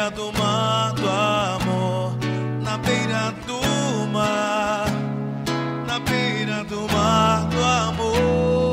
beira do mar do amor, na beira do mar, na beira do mar do amor.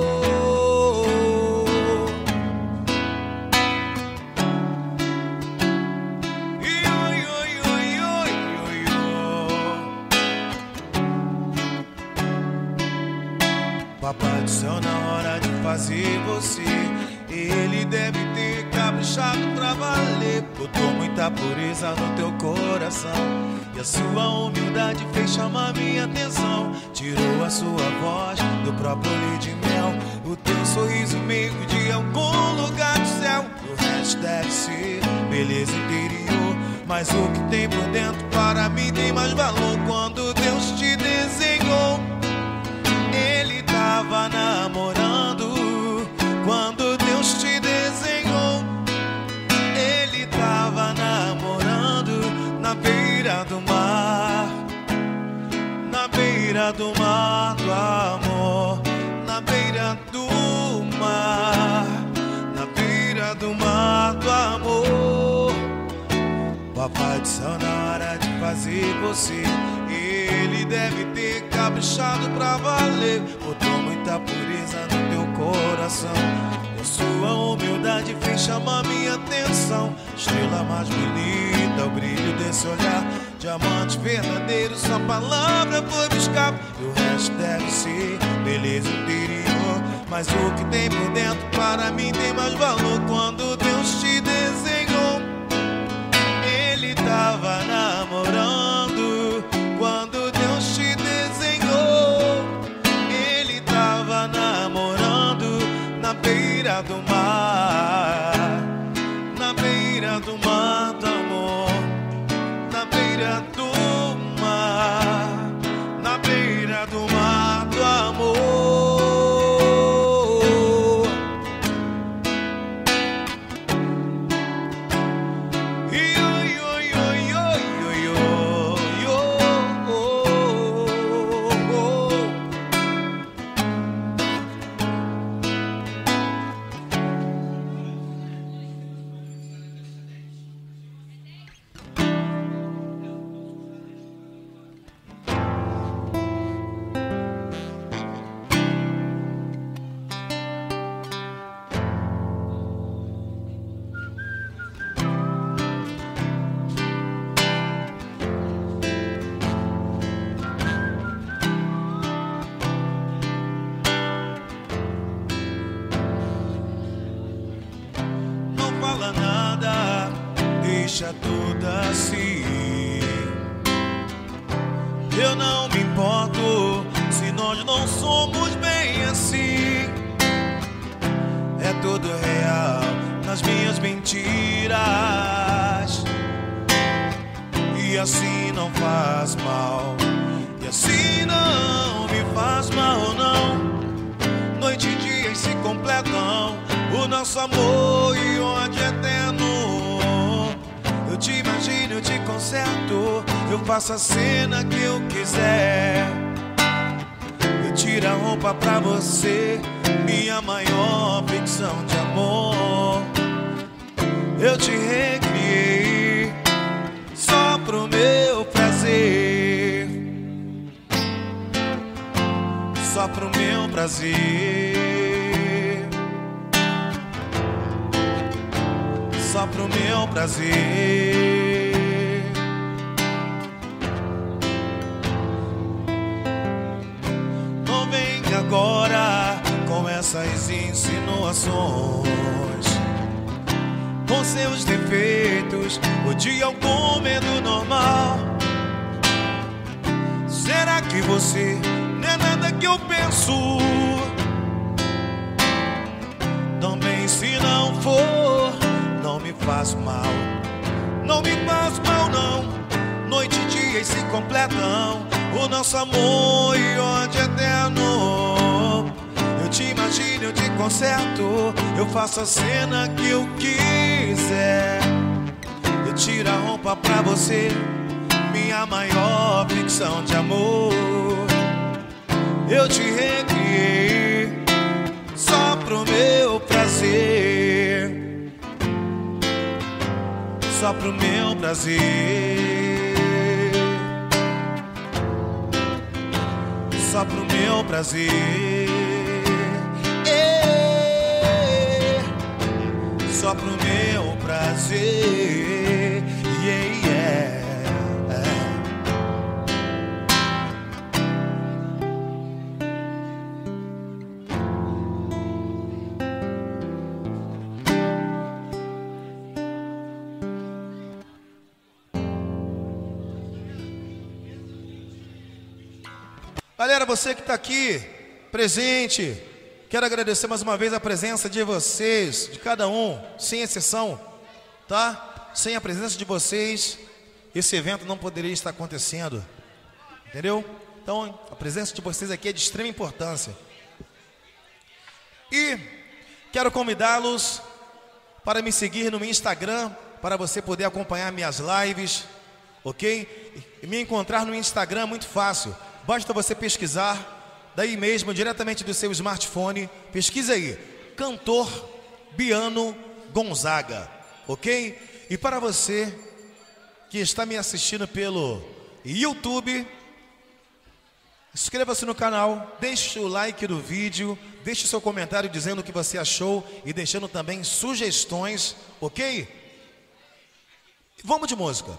Papai do céu, na hora de fazer você, ele deve ter caprichado pra valer. Botou muita pureza no teu coração, e a sua humildade fez chamar minha atenção. Tirou a sua voz do próprio leite de mel, o teu sorriso meio de algum lugar do céu. O resto deve ser beleza interior, mas o que tem por dentro para mim tem mais valor. Quando Deus te desenhou, ele tava namorando. Quando Deus te desenhou, ele tava namorando. Na beira do mar, na beira do mar do amor, na beira do mar, na beira do mar do amor. Papai do céu, na hora de fazer você, ele deve ter caprichado pra valer. Botou muita pureza no teu coração, e a sua humildade fez chamar minha atenção. Estrela mais bonita, o brilho desse olhar, diamante verdadeiro, sua palavra foi buscar. E o resto deve ser beleza interior, mas o que tem por dentro para mim tem mais valor. Quando Deus te desenhou, ele tava namorando. Quando Deus te desenhou, ele tava namorando. Na beira do mar, na beira do mar do amor, na beira do mar, na beira do mar do amor. Deixa tudo assim. Eu não me importo se nós não somos bem assim. É tudo real nas minhas mentiras, e assim não faz mal, e assim não me faz mal não. Noite e dia se completam, o nosso amor e ódio eterno. Eu te imagino, eu te conserto, eu faço a cena que eu quiser. Eu tiro a roupa pra você, minha maior ficção de amor. Eu te recriei só pro meu prazer, só pro meu prazer, só pro meu prazer. Não vem agora com essas insinuações, com seus defeitos, o dia ao medo normal. Será que você não é nada que eu penso? Também se não for, não me faz mal, não me faz mal não. Noite e dia se completam, o nosso amor e ódio eterno. Eu te imagino, eu te conserto, eu faço a cena que eu quiser. Eu tiro a roupa pra você, minha maior ficção de amor. Eu te recriei só pro meu prazer, só só pro meu prazer, só pro meu prazer, só pro meu prazer, yeah, yeah. Galera, você que está aqui presente, quero agradecer mais uma vez a presença de vocês, de cada um, sem exceção, tá? Sem a presença de vocês, esse evento não poderia estar acontecendo, entendeu? Então, a presença de vocês aqui é de extrema importância. E quero convidá-los para me seguir no meu Instagram, para você poder acompanhar minhas lives, ok? E me encontrar no Instagram é muito fácil. Basta você pesquisar, daí mesmo, diretamente do seu smartphone, pesquisa aí, Cantor Biano Gonzaga, ok? E para você que está me assistindo pelo YouTube, inscreva-se no canal, deixe o like do vídeo, deixe o seu comentário dizendo o que você achou e deixando também sugestões, ok? Vamos de música.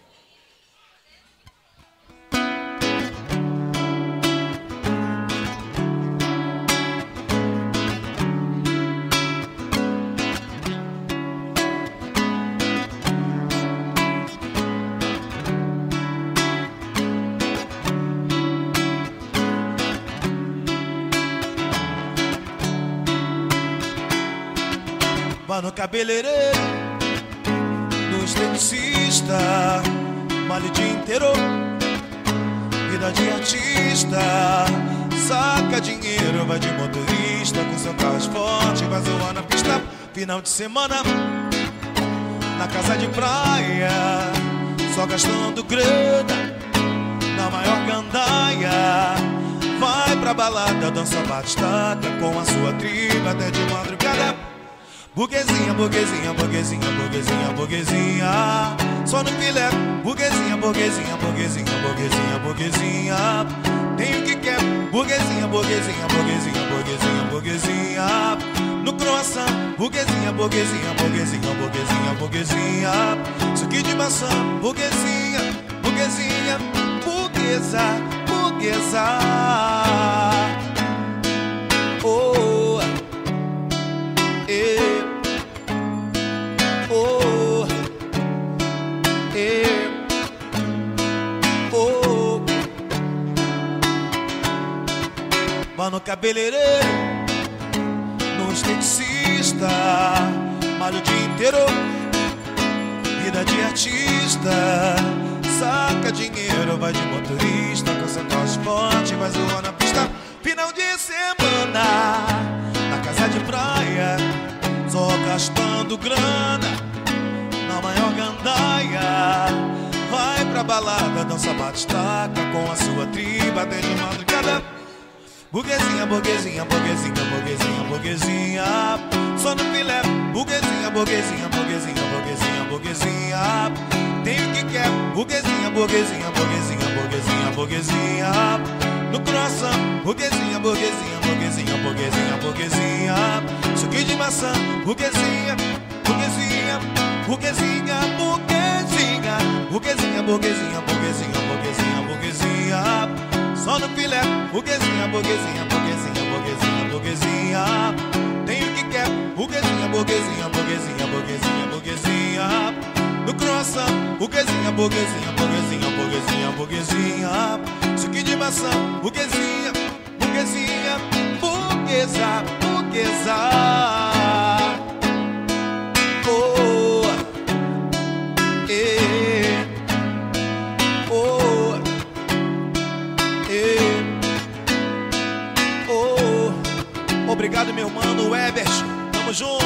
Vá no cabeleireiro, no esteticista, malha o dia inteiro, vida de artista, saca dinheiro, vai de motorista, com seu carro forte, vai zoar na pista, final de semana, na casa de praia, só gastando grana, na maior gandaia, vai pra balada, dança batistaca, com a sua tribo até de madrugada. Burguesinha, burguesinha, burguesinha, burguesinha, burguesinha, só no filé. Burguesinha, burguesinha, burguesinha, burguesinha, burguesinha, tem o que quer. Burguesinha, burguesinha, burguesinha, burguesinha, burguesinha, no croissant. Burguesinha, burguesinha, burguesinha, burguesinha, burguesinha, suco de maçã. Burguesinha, burguesinha, burguesa, burguesa. Oh, oh, oh. Vá no cabeleireiro, no esteticista, malha o dia inteiro, vida de artista, saca dinheiro, vai de motorista, com seu transporte, vai zoar na pista, final de semana, na casa de praia, só gastando grana, na maior gandaia, vai pra balada, dança batistaca, com a sua tribo até de madrugada. Burguesinha, burguesinha, burguesinha, burguesinha, burguesinha, só no filé. Burguesinha, burguesinha, burguesinha, burguesinha, burguesinha, tem o que quer. Burguesinha, burguesinha, burguesinha, burguesinha, burguesinha, no croissant. Burguesinha, burguesinha, burguesinha, burguesinha, burguesinha, suco de maçã. Burguesinha, burguesinha, burguesinha, burguesinha, burguesinha, burguesinha, burguesinha, burguesinha, burguesinha, só no filé. Burguesinha, burguesinha, burguesinha, burguesinha, burguesinha, tem o que quer. Burguesinha, burguesinha, burguesinha, burguesinha, burguesinha, no croissant. Burguesinha, burguesinha, burguesinha, burguesinha, burguesinha, suco de maçã. Burguesinha, burguesinha, burguesa, burguesa. Oh, oh, oh. Obrigado, meu mano Everton, tamo junto.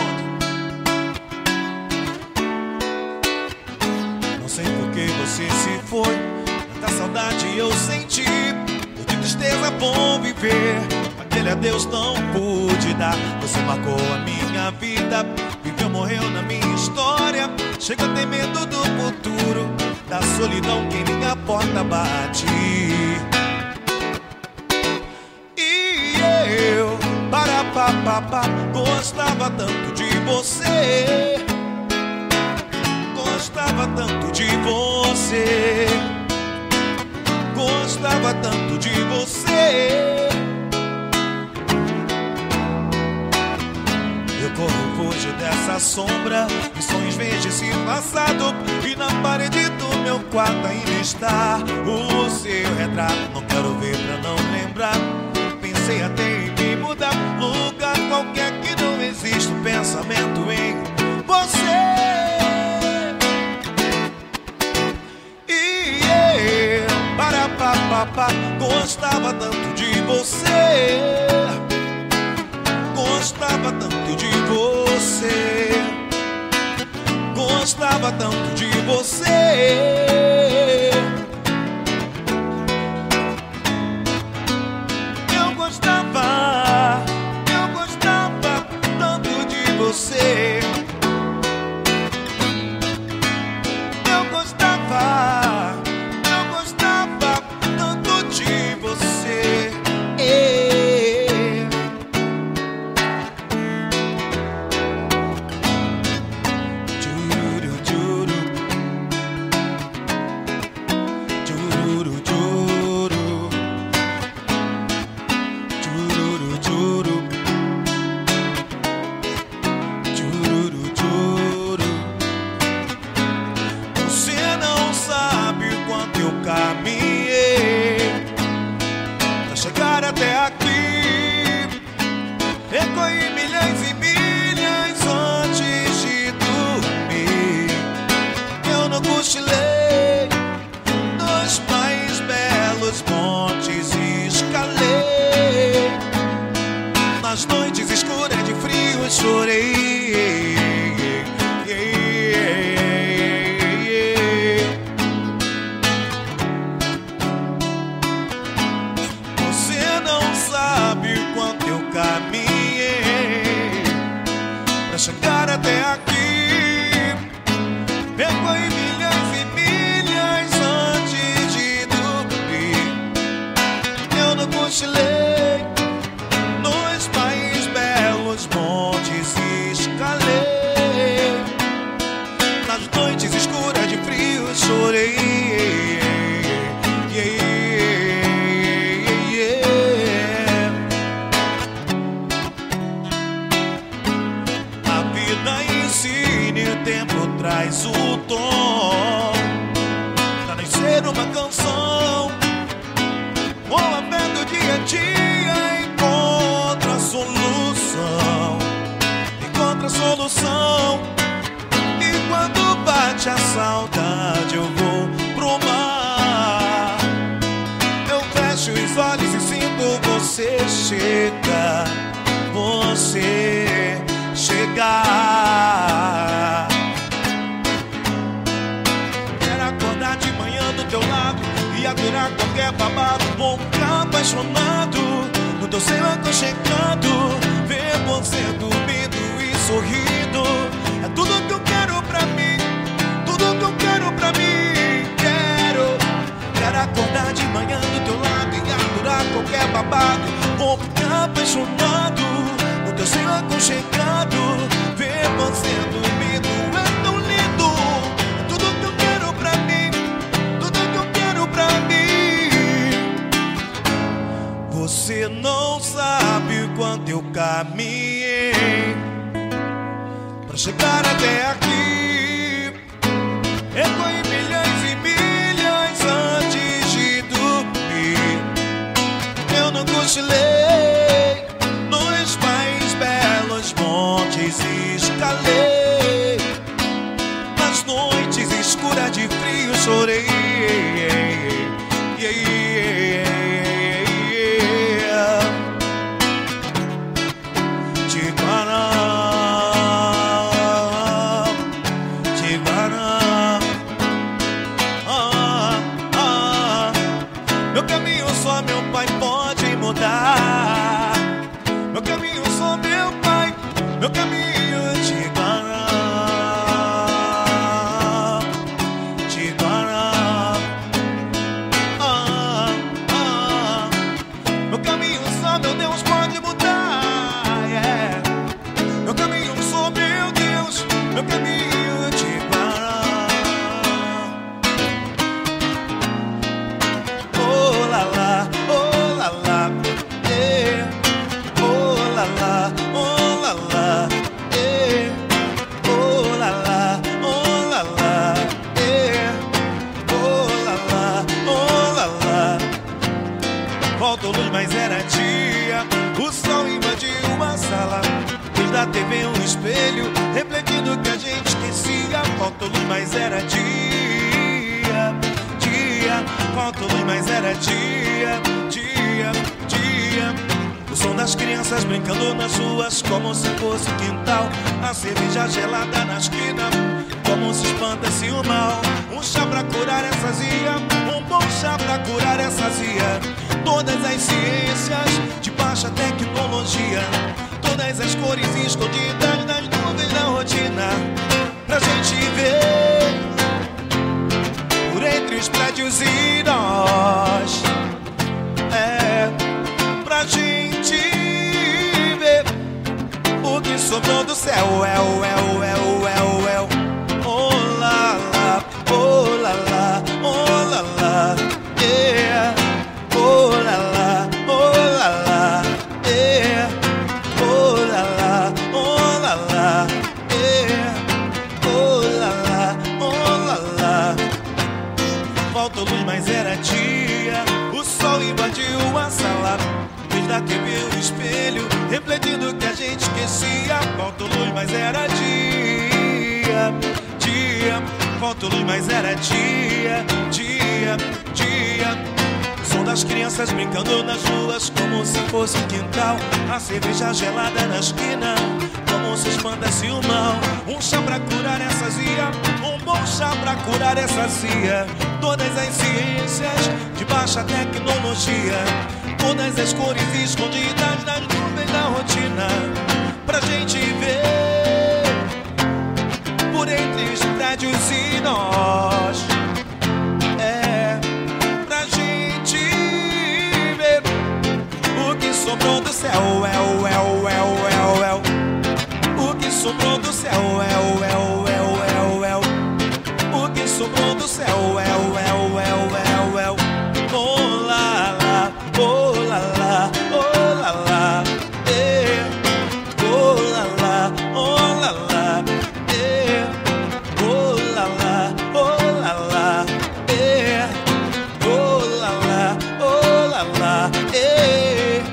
Não sei por que você se foi, tanta saudade eu senti, eu de tristeza bom viver, aquele adeus não pude dar. Você marcou a minha vida, viveu morreu na minha história. Chega a ter medo do futuro, da solidão que minha porta bate. E eu, para papapá, gostava tanto de você. Gostava tanto de você. Gostava tanto de você. Eu corro, fujo dessa sombra e sonhos vejo esse passado. E na parede do meu quarto ainda está o seu retrato. Não quero ver pra não lembrar. Pensei até em me mudar, lugar qualquer que não existe um pensamento em você. E eu, para papapá, gostava tanto de você. Gostava tanto de você. Gostava tanto de você. Eu gostava tanto de você. Eu gostava tanto de você. Até aqui, percorri milhas e milhas antes de dormir. Eu não cochilei nos mais belos montes e escalei. Nas noites escuras de frio eu chorei. Pra chegar até aqui, percorri milhas e milhas antes de dormir. Eu não cochilei nos mais belos montes e escalei. Nas noites escuras de frio eu chorei. O tempo traz o tom pra nascer uma canção. Vou vendo dia a dia, encontra a solução. Encontra a solução. E quando bate a saudade eu vou pro mar. Eu fecho os olhos e sinto você chegar. Você chegar. Quero acordar de manhã do teu lado e adorar qualquer babado. Vou ficar apaixonado no teu seio aconchegado. Ver você dormindo e sorrindo é tudo que eu quero pra mim. Tudo que eu quero pra mim. Quero acordar de manhã do teu lado e adorar qualquer babado. Vou ficar apaixonado no teu seio aconchegado. Ver você dormindo é tão lindo. É tudo que eu quero pra mim. Tudo que eu quero pra mim. Você não sabe o quanto eu caminhei pra chegar até aqui. Percorri milhas e milhas antes de dormir. Eu não cochilei nos mais belos montes e escalei. Nas noites escuras de frio chorei. Meu caminho só meu pai pode mudar. Meu caminho só meu pai. Meu caminho te guarda. da TV um espelho, refletindo que a gente esquecia. Faltou luz, mas era dia, dia. Faltou luz, mas era dia, dia, dia. O som das crianças brincando nas ruas, como se fosse quintal. A cerveja gelada na esquina, como se espanta-se o mal. Um chá pra curar essa azia, um bom chá pra curar essa azia. Todas as ciências de baixa tecnologia, todas as cores escondidas nas nuvens da rotina, pra gente ver por entre os prédios e nós. Pra gente ver o que sobrou do céu. Oh lá lá, oh lá lá, oh lá lá, yeah. Oh lá lá, oh lá lá, yeah. Oh lá lá, oh lá lá, yeah. Oh lá lá, oh lá lá. Faltou luz, mas era dia. O sol invadiu a sala, fez da TV o espelho, refletindo que a gente esquecia. Faltou luz, mas era dia, dia. Faltou luz, mas era dia, dia, dia. Som das crianças brincando nas ruas, como se fosse um quintal. A cerveja gelada na esquina, como se espanta-se o mal. Um chá pra curar essa azia, um bom chá pra curar essa azia. Todas as ciências de baixa tecnologia, todas as cores escondidas nas nuvens da rotina, pra gente ver por entre os prédios e nós. Pra gente ver o que sobrou do céu. O que sobrou do céu. O que sobrou do céu. Oh lá lá, oh lá lá, oh lá lá, yeah. Oh lá lá, oh lá lá, yeah. Oh lá lá, oh lá lá, yeah. Oh lá lá, oh lá lá, yeah.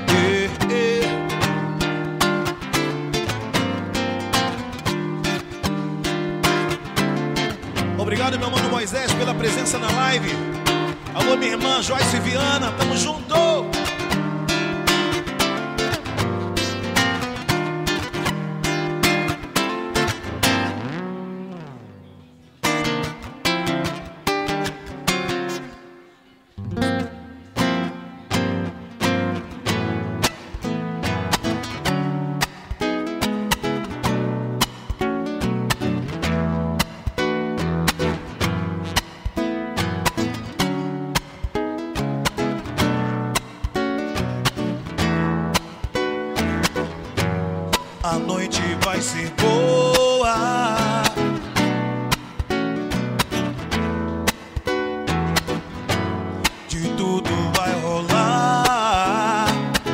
Obrigado, meu mano Moisés, pela presença na live. Alô, minha irmã Joyce Viana, tamo junto! A noite vai ser boa, de tudo vai rolar,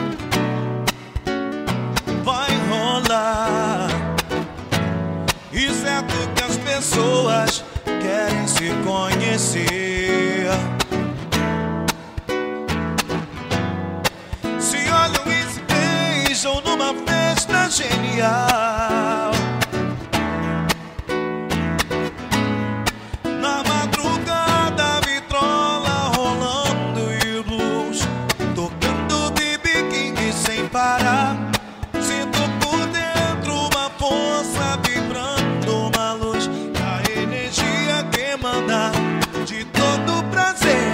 vai rolar. E certo que as pessoas querem se conhecer, se olham e se beijam numa festa genial. Na madrugada, vitrola rolando e o blues tocando BB King sem parar. Sinto por dentro uma força vibrando, uma luz, a energia que emana de todo prazer.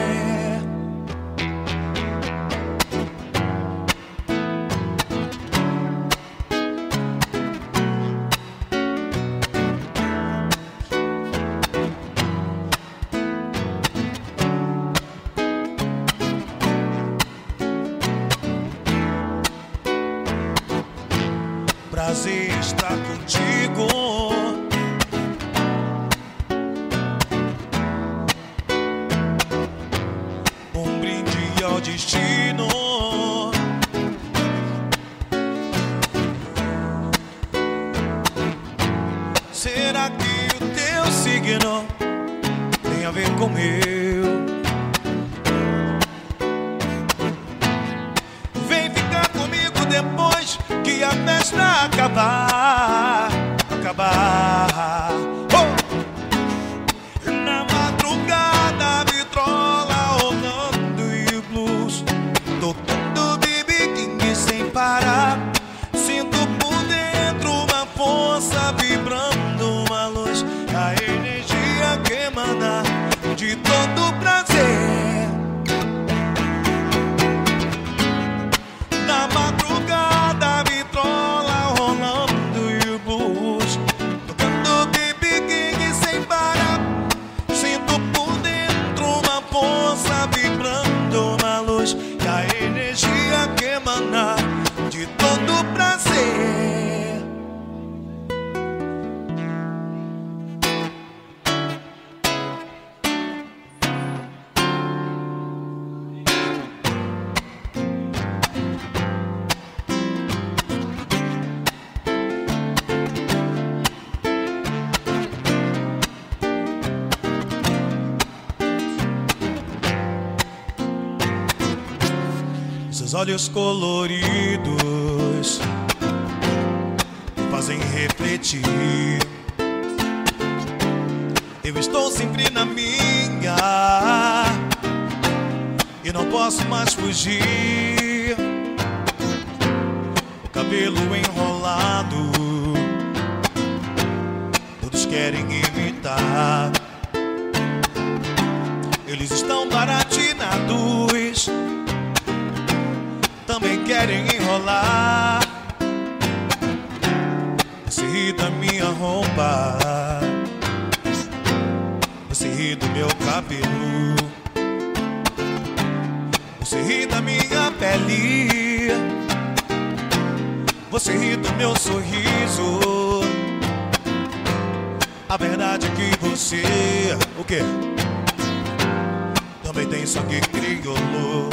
Prazer estar contigo, um brinde ao destino. Será que o teu signo tem a ver com o meu? Vem ficar comigo depois que a festa acabar. Na madrugada, vitrola rolando e o blues tocando BB King sem parar. Sinto por dentro uma força vibrando, uma luz, a energia que emana de todo prazer. Na madrugada, vitrola rolando e o blues tocando BB King sem parar. Sinto por dentro uma força vibrando, uma luz, e a energia que emana de todo prazer. Seus olhos coloridos me fazem refletir. Eu estou sempre na minha e não posso mais fugir. O cabelo enrolado, todos querem imitar. Eles estão baratinados, também querem enrolar. Você ri da minha roupa, você ri do meu cabelo, você ri da minha pele, você ri do meu sorriso. A verdade é que você, o quê? Também tem sangue crioulo,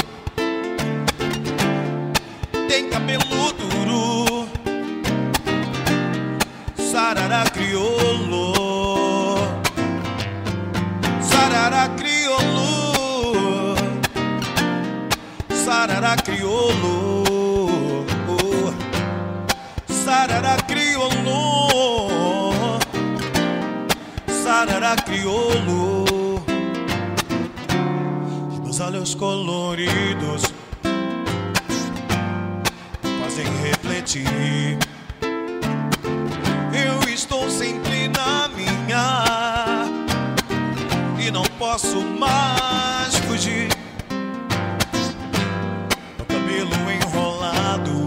tem cabelo duro, sarará crioulo, sarará crioulo, sarará crioulo, sarará crioulo, sarará crioulo. Meus olhos coloridos fazem refletir. Eu estou sempre na minha e não posso mais fugir. O cabelo enrolado,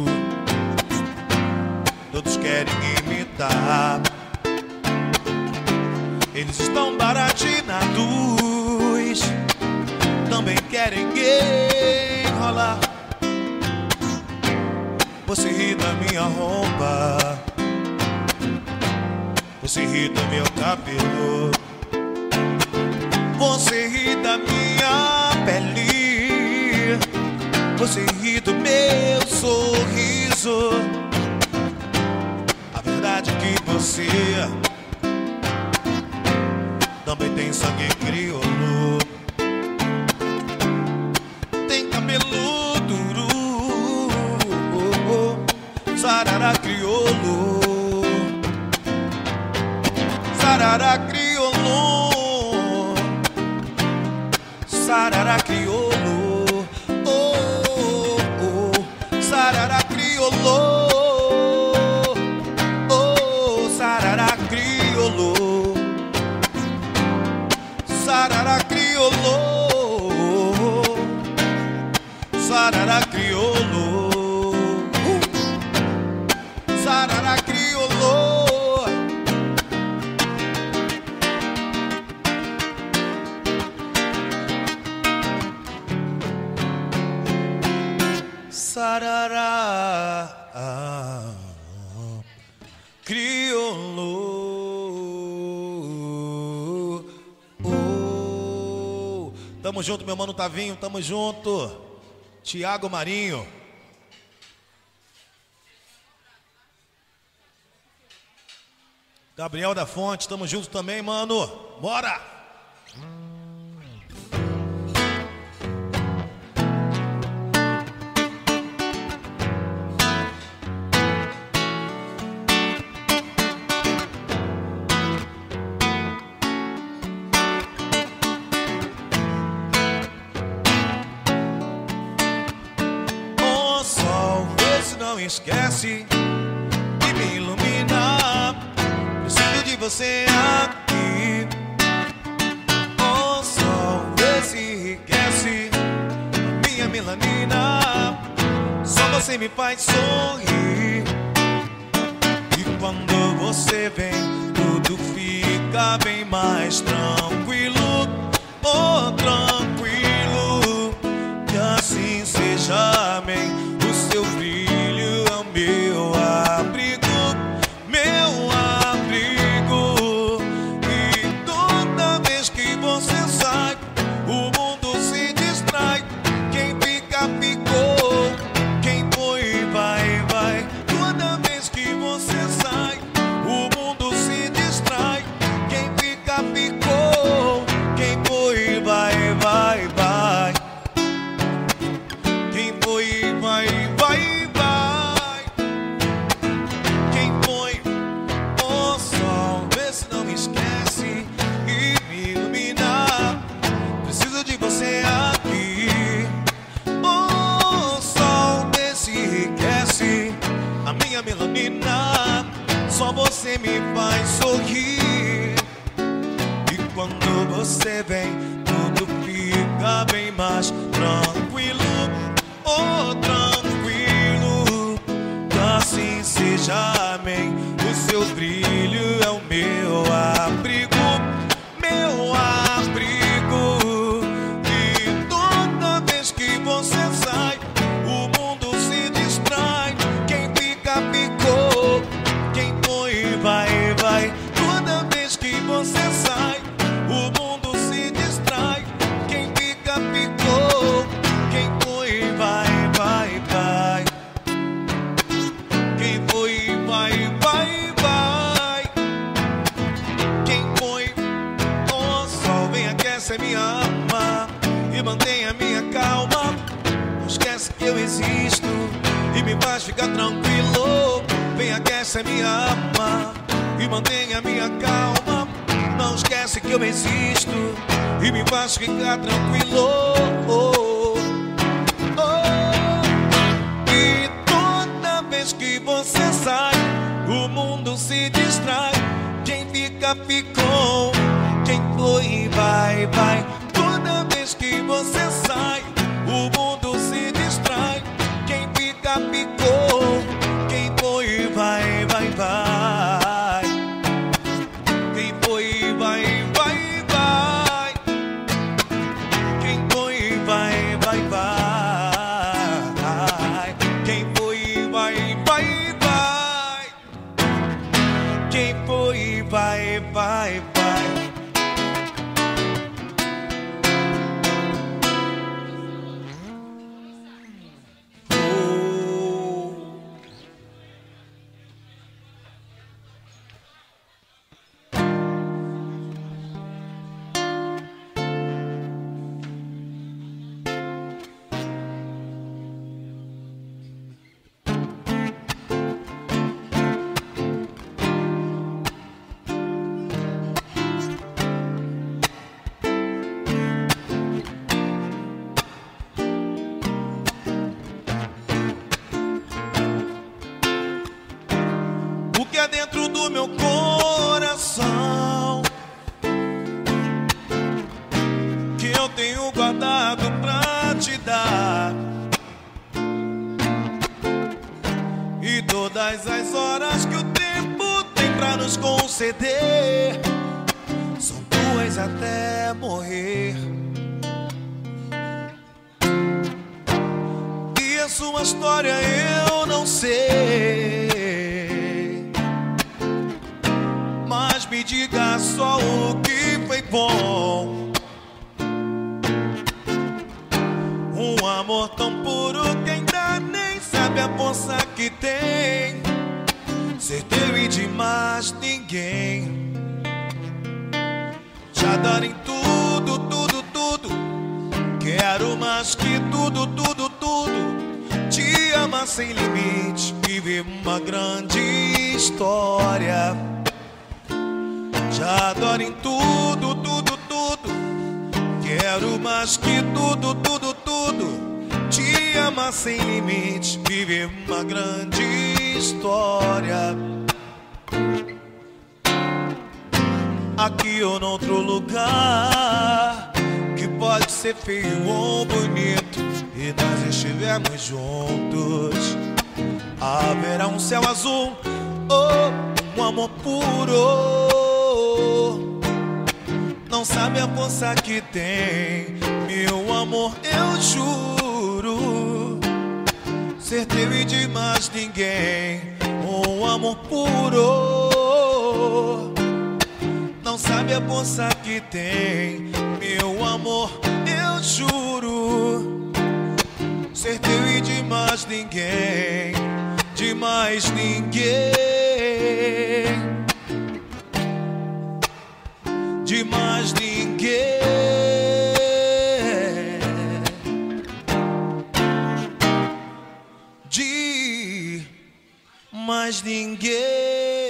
todos querem imitar. Eles estão baratinados, também querem enrolar. Você ri da minha roupa, você ri do meu cabelo, você ri da minha pele, você ri do meu sorriso. A verdade é que você também tem sangue crioulo, tem cabelo duro, sarará crioulo, sarará crioulo, sarará crioulo, oh, oh, sarará crioulo, oh, sarará crioulo, sarará crioulo, sarará crioulo, sarará crioulo. Sarará crioulo. Tamo junto, meu mano Tavinho, tamo junto. Tiago Marinho. Gabriel da Fonte, tamo junto também, mano. Bora! esquece de me iluminar. Preciso de você aqui. O sol vê se enriquece a minha melanina. Só você me faz sorrir. E quando você vem, tudo fica bem mais tranquilo. Oh, tranquilo. Que assim seja, amém. O seu brilho é o meu abrigo, meu abrigo. E toda vez que você sai, o mundo se distrai. Quem fica, ficou. Quem foi, vai, vai. Toda vez que você sai, o mundo se distrai. Quem fica, ficou. Quem foi, vai, vai, vai. Quem foi, vai, vai, vai. Quem foi? O sol, vê se não me esquece e me iluminar. Preciso de você aqui. O sol, vê se enriquece a minha melanina. Só você me faz sorrir. E quando você vem, tudo fica bem mais tranquilo. Oh, tranquilo. Que assim seja, amém. O seu brilho é o meu abrigo, meu abrigo. E toda vez que você sai, o mundo se distrai. Quem fica, ficou. Quem foi, vai, vai. Toda vez que você sai, o mundo se distrai. Quem fica, ficou. Quem foi, vai, vai, vai. Quem foi, vai, vai, vai. Quem foi? O sol vem, aquece minha alma e mantém a minha calma. Não esquece que eu existo e me faz ficar tranquilo. Vem, aquece a minha alma e mantém a minha calma. Não esquece que eu existo e me faz ficar tranquilo. Oh, oh, oh. E toda vez que você sai, o mundo se distrai. Quem fica, ficou. Quem foi, vai, vai. Toda vez que você sai, o mundo se distrai. Quem fica, ficou. Quem foi, vai, vai, vai. Quem foi, vai, vai, vai. Quem foi, vai, vai, vai. Quem foi, vai, vai, vai. Quem foi, vai, vai, vai. O que é dentro do meu coração que eu tenho guardado pra te dar. E todas as horas que o tempo tem pra nos conceder são tuas até morrer. E a sua história eu não sei, mas me diga só o que foi bom. Um amor tão puro que ainda nem sabe a força que tem. Ser teu e de mais ninguém. Te adoro em tudo, tudo, tudo. Quero mais que tudo, tudo, tudo. Te amar sem limite, viver uma grande história. Te adoro em tudo, tudo, tudo. Quero mais que tudo, tudo, tudo. Te amar sem limites, viver uma grande história. Aqui ou noutro lugar, que pode ser feio ou bonito, e nós estivermos juntos. Haverá um céu azul ou um amor puro. Não sabe a força que tem, meu amor, eu juro. Ser teu e de mais ninguém, um amor puro. Não sabe a força que tem, meu amor, eu juro. Ser teu e de mais ninguém, de mais ninguém, de mais ninguém, de mais ninguém.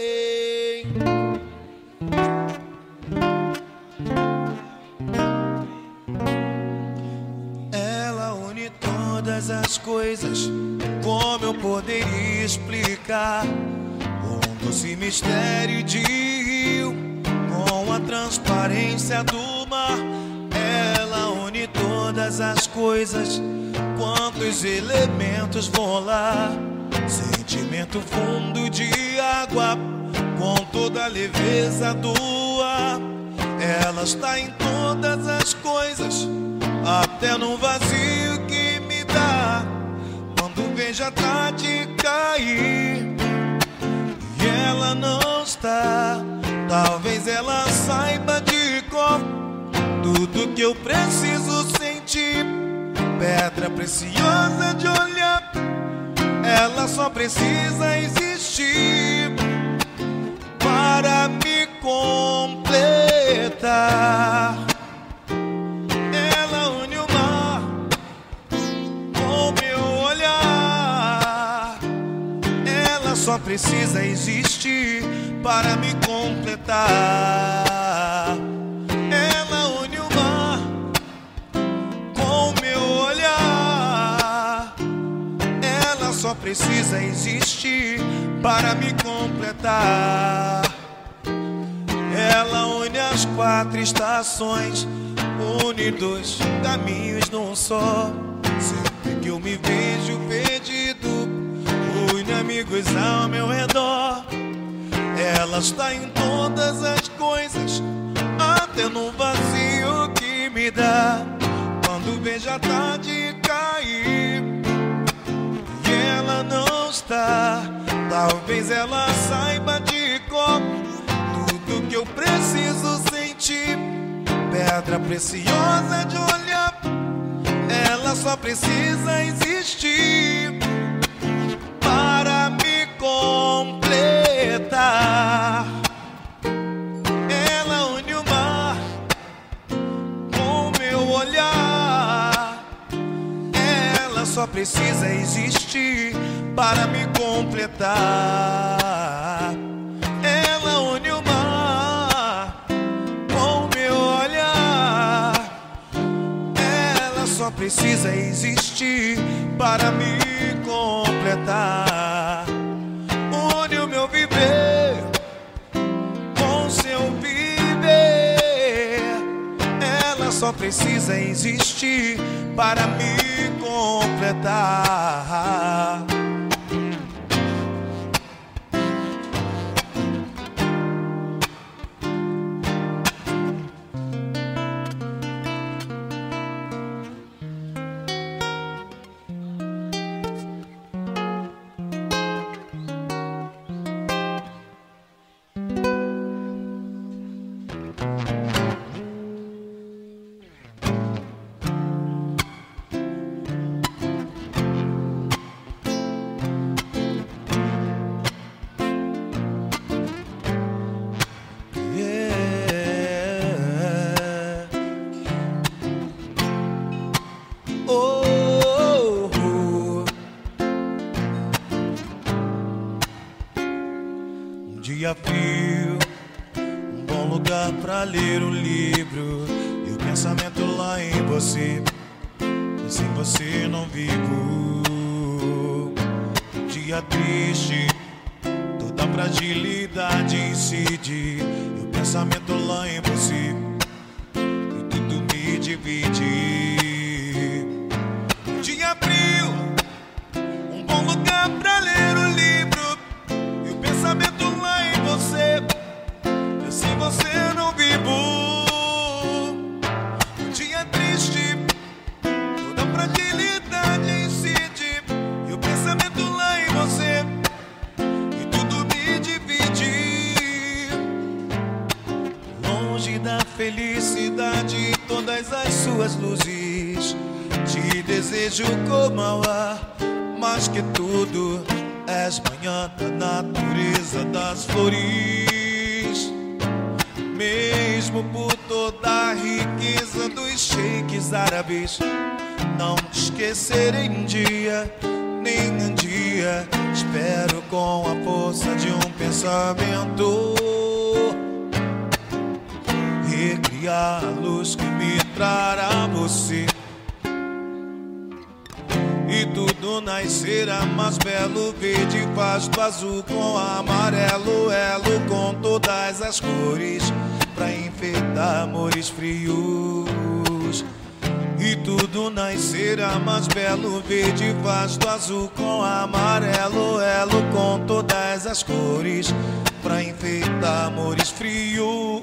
Ela une todas as coisas, como eu poderia explicar? Um doce mistério de rio, com a transparência do mar. Ela une todas as coisas, quantos elementos vão lá. Sentimento fundo de água, com toda a leveza do ar. Ela está em todas as coisas, até no vazio que me dá. Quando vejo a tarde cair e ela não está, talvez ela saiba de cor tudo que eu preciso sentir. Pedra preciosa de olhar, ela só precisa existir para me completar. Ela une o mar com meu olhar, ela só precisa existir para me completar. Ela une o mar com meu olhar, ela só precisa existir para me completar. Ela une as 4 estações, une 2 caminhos num só. Sempre que eu me vejo perdido, une amigos ao meu redor. Ela está em todas as coisas, até no vazio que me dá. Quando vejo a tarde cair e ela não está, talvez ela saiba de cor tudo que eu preciso sentir. Pedra preciosa de olhar, ela só precisa existir para me completar. Ela une o mar com meu olhar, ela só precisa existir para me completar. Ela une o mar com meu olhar, ela só precisa existir para me completar. Une o meu viver com seu viver, ela só precisa existir para me completar. Dia frio, um bom lugar pra ler um livro, e o pensamento lá em você. sem você não vivo. Dia triste, toda fragilidade incide, e o pensamento lá em você, e tudo me divide. Dia frio, um bom lugar pra ler o livro, e o pensamento lá em você, eu sem você não vivo. Dia triste, toda fragilidade incide, e o pensamento lá em você, e tudo me divide. Longe da felicidade, todas as suas luzes, te desejo como ao ar, mais que tudo, és manhã da natureza das flores. Mesmo por toda a riqueza dos sheiks árabes, não te esquecerei um dia, nem um dia. Espero com a força de um pensamento recriar a luz que me trará você, e tudo nascerá mais belo. Verde faz do azul com amarelo, elo com todas as cores, pra enfeitar amores frios. E tudo nascerá mais belo. Verde faz do azul com amarelo, elo com todas as cores, pra enfeitar amores frios.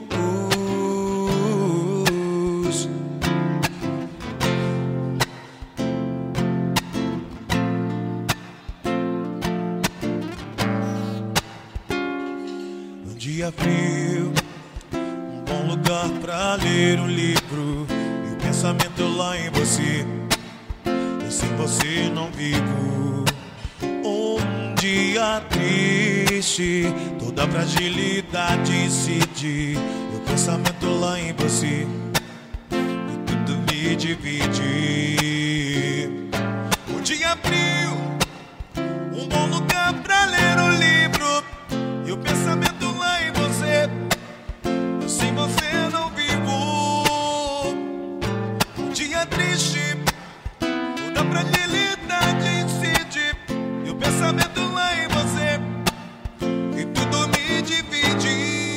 Dia frio, um bom lugar pra ler um livro, e o pensamento lá em você, eu sem você não vivo. Um dia triste, toda fragilidade incide, e o pensamento lá em você, e tudo me divide. Um dia frio, um bom lugar pra ler um livro, e o pensamento lá em você, eu sem você não vivo. Um dia triste, toda fragilidade incide, e o pensamento lá em você, e tudo me divide.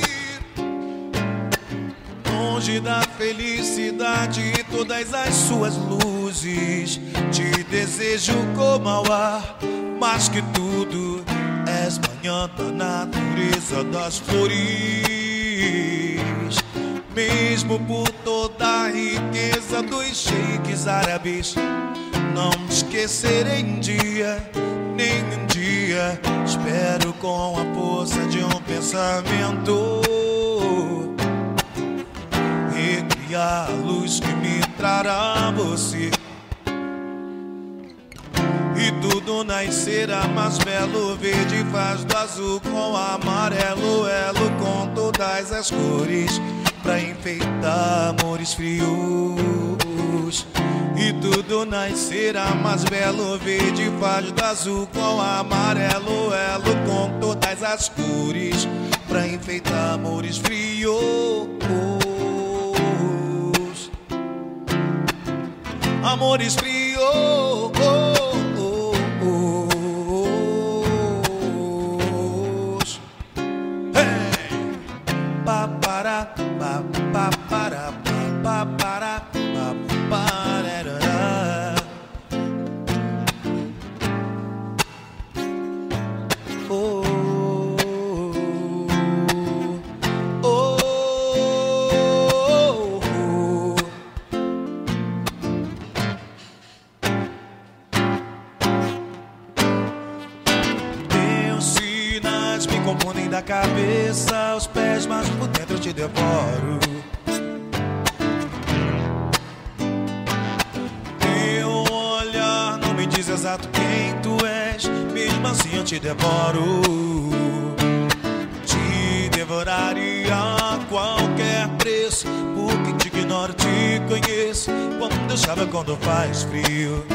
Longe da felicidade, todas as suas luzes, te desejo como ao ar, mais que tudo, és manhã da natureza das flores. Mesmo por toda a riqueza dos sheiks árabes, não me esquecerei um dia, nem um dia. Espero com a força de um pensamento recriar a luz que me trará você, e tudo nascerá mais belo. Verde faz do azul com amarelo, elo com todas as cores, pra enfeitar amores frios. E tudo nascerá mais belo. Verde faz do azul com amarelo, elo com todas as cores, pra enfeitar amores frios. Amores frios. Me confundem da cabeça aos pés, mas por dentro eu te devoro. Teu olhar não me diz exato quem tu és, mesmo assim eu te devoro. Te devoraria a qualquer preço, porque te ignoro, te conheço quando chove, quando faz frio.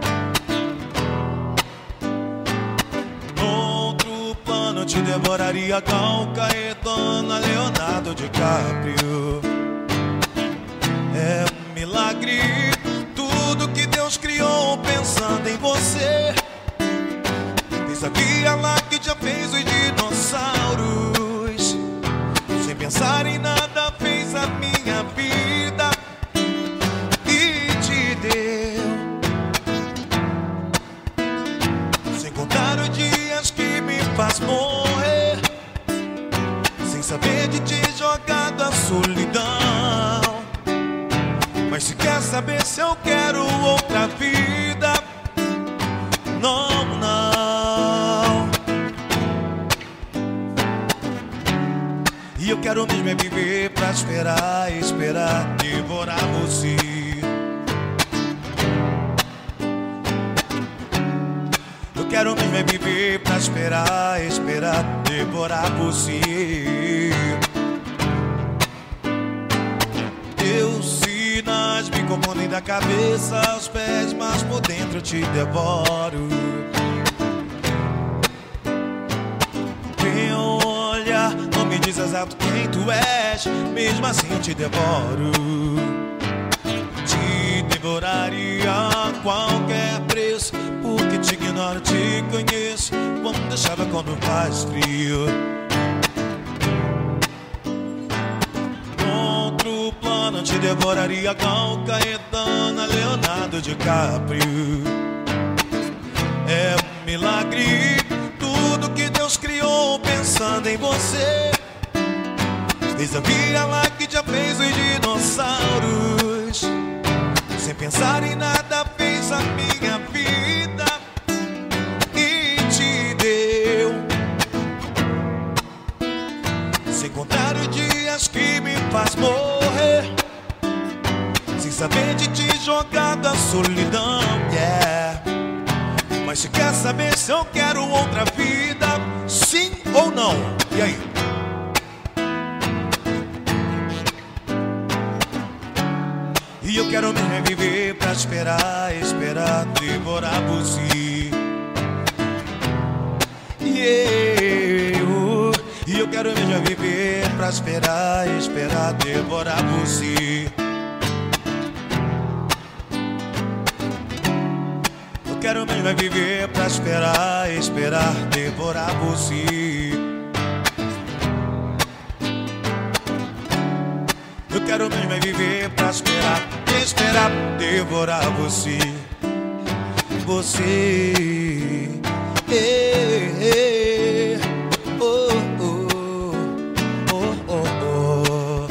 Te devoraria Gal Caetano, Leonardo DiCaprio. É um milagre tudo que Deus criou. criou pensando em você. Fez a Via Láctea, já fez os dinossauros. Sem pensar em nada fez a minha vida e te deu. Sem contar os dias que me faz morrer, sem saber de te jogado a solidão. Mas se quer saber se eu quero outra vida, não, não. E eu quero mesmo é viver pra esperar, esperar, devorar você. Eu quero mesmo é viver pra esperar, esperar, devorar você. Teus sinais me confundem da cabeça aos pés, mas por dentro eu te devoro. Teu olhar não me diz exato quem tu és, mesmo assim eu te devoro. Te devoraria a qualquer preço, porque te ignoro, te conheço como deixava quando faz frio. Outro plano te devoraria Gal Caetana, Leonardo DiCaprio. É um milagre tudo que Deus criou pensando em você. Fez a Via Láctea, fez os dinossauros. Sem pensar em nada fez a minha vida e te deu. Sem contar os dias que me faz morrer, sem saber de te jogado a solidão, yeah. Mas se quer saber se eu quero outra vida, sim ou não? E aí? E eu quero mesmo é viver pra esperar, esperar, devorar você. Yeah. E eu quero mesmo é viver pra esperar, esperar, devorar você. Eu quero mesmo é viver pra esperar, esperar, devorar você. Eu quero mesmo é viver pra esperar, esperar, devorar você. Você, oh, oh, oh, oh, oh.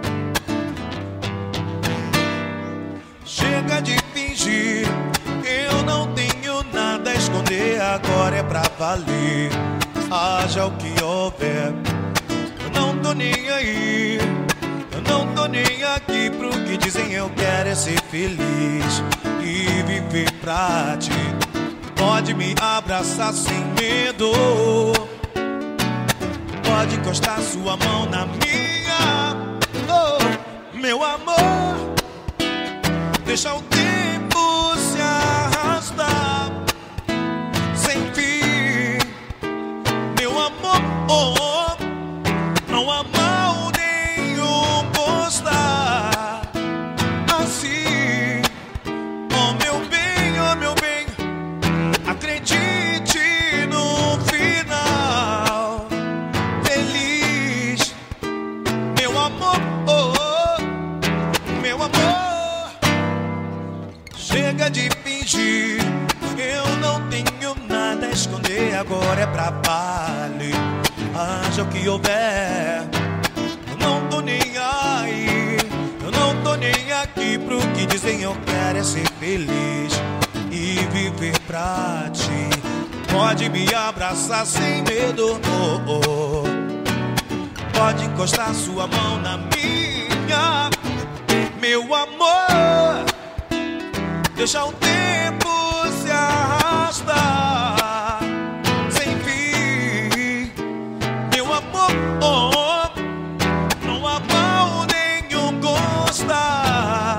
Chega de fingir, eu não tenho nada a esconder. Agora é pra valer, haja o que houver. Eu não tô nem aí, eu não tô nem aqui pro que dizem. Eu quero é ser feliz e viver pra ti. Pode me abraçar sem medo, pode encostar sua mão na minha. Oh, meu amor, deixa o tempo se arrastar sem fim. Meu amor, oh, não há mal nenhum postar assim. Oh meu bem, acredite no final. Feliz, meu amor, oh, meu amor. Chega de fingir, eu não tenho nada a esconder. Agora é pra valer, haja o que houver. Eu não tô nem aí, eu não tô nem aqui pro que dizem. Eu quero é ser feliz e viver pra ti. Pode me abraçar sem medo, oh, oh. Pode encostar sua mão na minha. Meu amor, deixa o tempo se arrastar sem fim. Meu amor, oh, não há mal nenhum gostar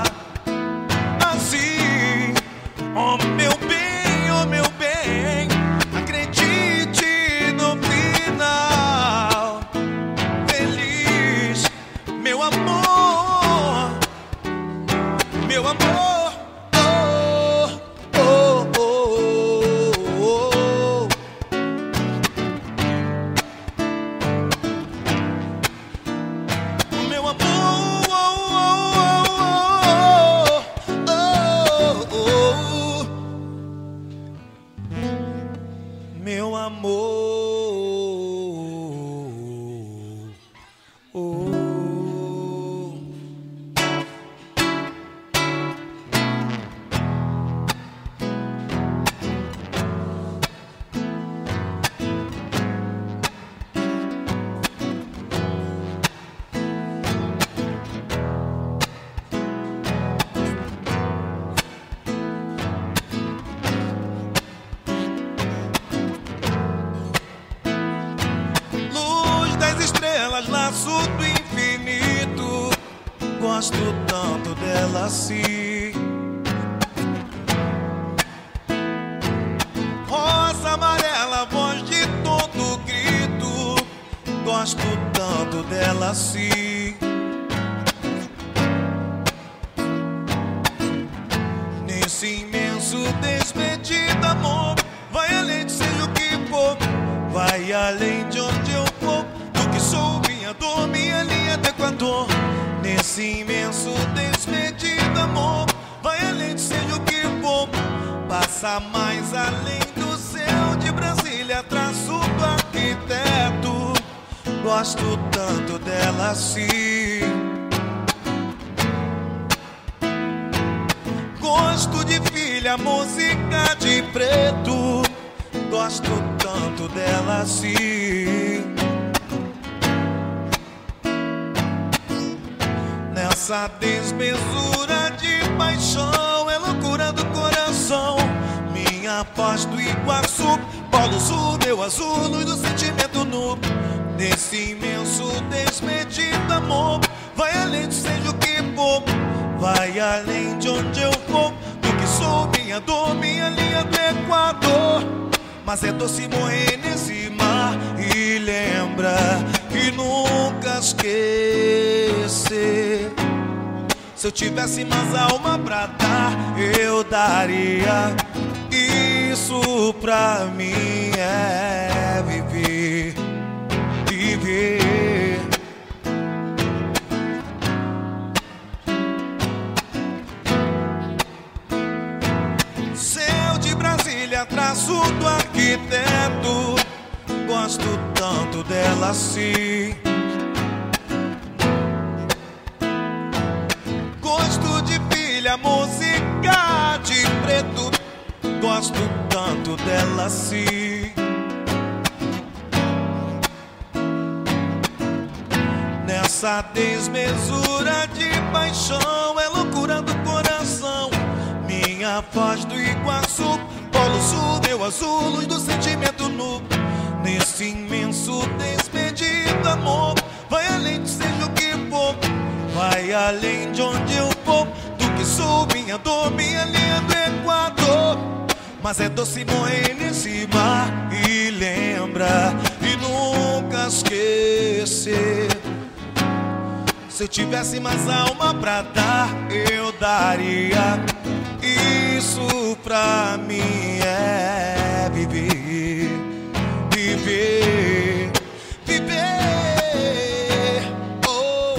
assim. Oh meu bem, acredite no final. Feliz, meu amor, meu amor, oh, Gosto tanto dela assim. Rosa amarela, voz de todo grito. Gosto tanto dela assim. Nesse imenso desmedido amor, vai além de seja o que for, vai além de onde eu for, do que sou, minha dor, minha linha do Equador. Nesse imenso desmedido amor, vai além de seja o que for, passa mais além do céu de Brasília, traço do arquiteto. Gosto tanto dela assim. Gosto de filha, música de preto. Gosto tanto dela assim. Nessa desmesura de paixão, é loucura do coração. Minha voz do Iguaçu, Polo Sul, meu azul, luz do sentimento nu. Nesse imenso desmedido amor, vai além de seja o que for, vai além de onde eu for, do que sou, minha dor, minha linha do Equador. Mas é doce morrer nesse mar e lembra que nunca esquecer. Se eu tivesse mais alma pra dar, eu daria. Isso pra mim é viver, viver. Céu de Brasília, traço do arquiteto. Gosto tanto dela assim. Gosto de filha, música de preto. Gosto tanto dela assim. Nessa desmesura de paixão, é loucura do coração. Minha voz do Iguaçu, Polo Sul, meu azul, luz do sentimento nu. Nesse imenso desmedido amor, vai além de seja o que for, vai além de onde eu for, do que sou, minha dor, minha linha do Equador. Mas é doce morrer nesse mar e lembra e nunca esquecer. Se eu tivesse mais alma pra dar, eu daria. Isso pra mim é viver, viver, viver. Oh.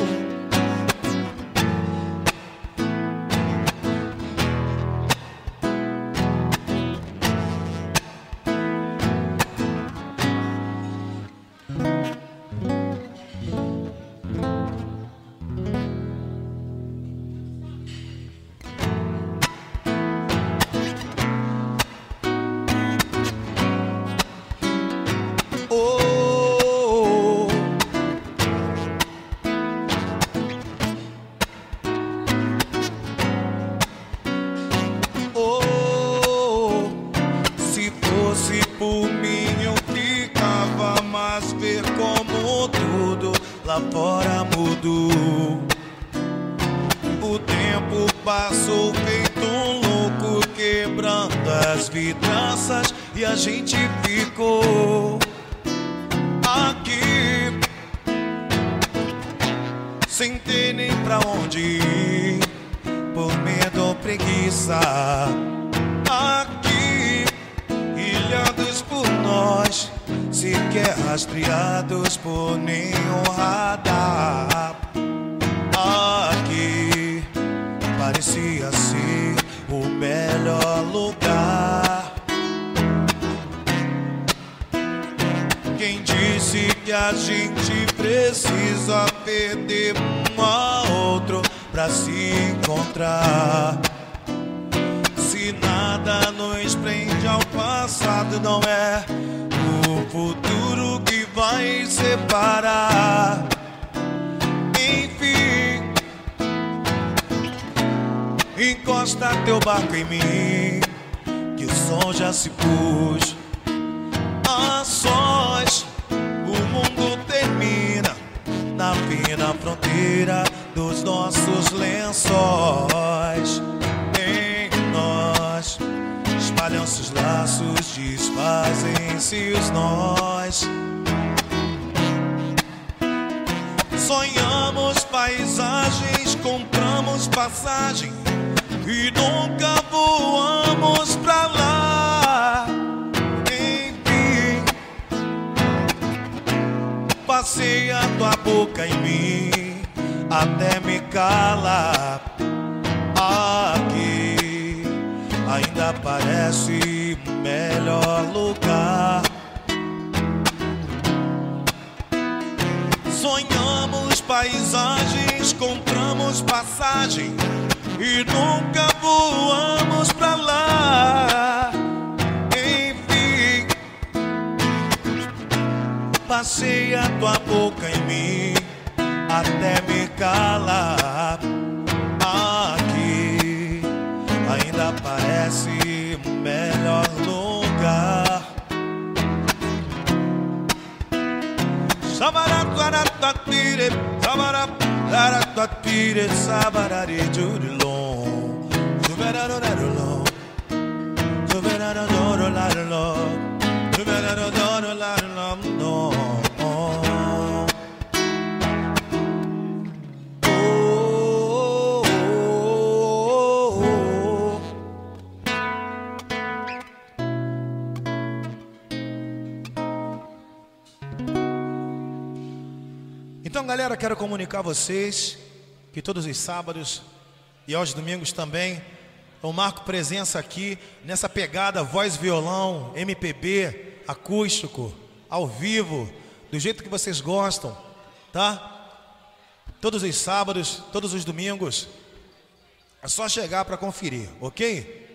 Por mim eu ficava, mas ver como tudo lá fora mudou. O tempo passou feito um louco, quebrando as vidraças, e a gente ficou aqui sem ter nem pra onde ir, por medo ou preguiça. Aqui, ilhados por nós, sequer rastreados por nenhum radar. Aqui parecia ser o melhor lugar. Quem disse que a gente precisa perder um ao outro pra se encontrar? Se nada nos prende ao passado, não é o futuro que vai separar. Enfim, encosta teu barco em mim, que o som já se pôs a sós. O mundo termina na fina fronteira dos nossos lençóis. Em nós espalham-se os laços, desfazem-se os nós. Sonhamos paisagens, compramos passagem e nunca voamos pra lá. Enfim, passei a tua boca em mim até me calar. Aqui ainda parece melhor lugar. Sonhamos paisagens, compramos passagem e nunca voamos pra lá. Enfim, passei a tua boca em mim até me calar. Aqui ainda parece melhor lugar. Sabaratire, sabaratire, sabarare, jurilon, juverarorarolon, juverarorarolon, juverarorarolon, no. Então, galera, quero comunicar a vocês que todos os sábados e aos domingos também eu marco presença aqui nessa pegada voz, violão, MPB, acústico, ao vivo, do jeito que vocês gostam, tá? Todos os sábados, todos os domingos, é só chegar para conferir, ok?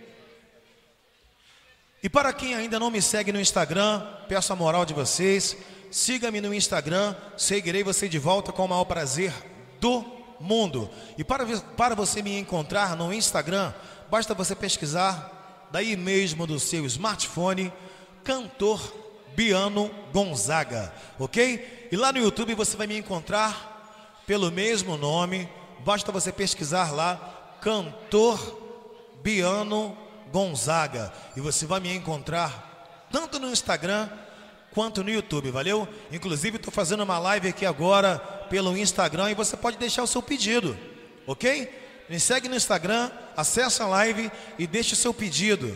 E para quem ainda não me segue no Instagram, peço a moral de vocês. Siga-me no Instagram, seguirei você de volta com o maior prazer do mundo. E para você me encontrar no Instagram, basta você pesquisar, daí mesmo do seu smartphone, Cantor Biano Gonzaga, ok? E lá no YouTube você vai me encontrar pelo mesmo nome, basta você pesquisar lá, Cantor Biano Gonzaga. E você vai me encontrar tanto no Instagram quanto no YouTube, valeu? Inclusive estou fazendo uma live aqui agora pelo Instagram e você pode deixar o seu pedido, ok? Me segue no Instagram, acessa a live e deixe o seu pedido.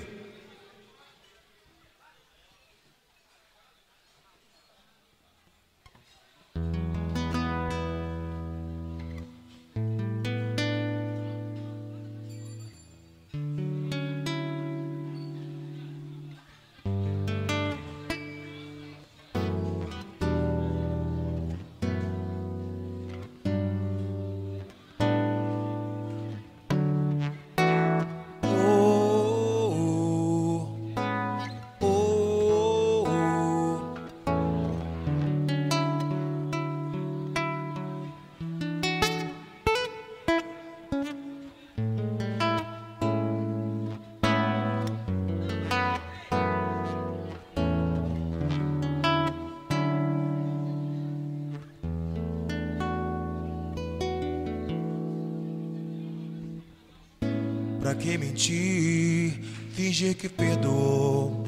Pra que mentir, fingir que perdoou,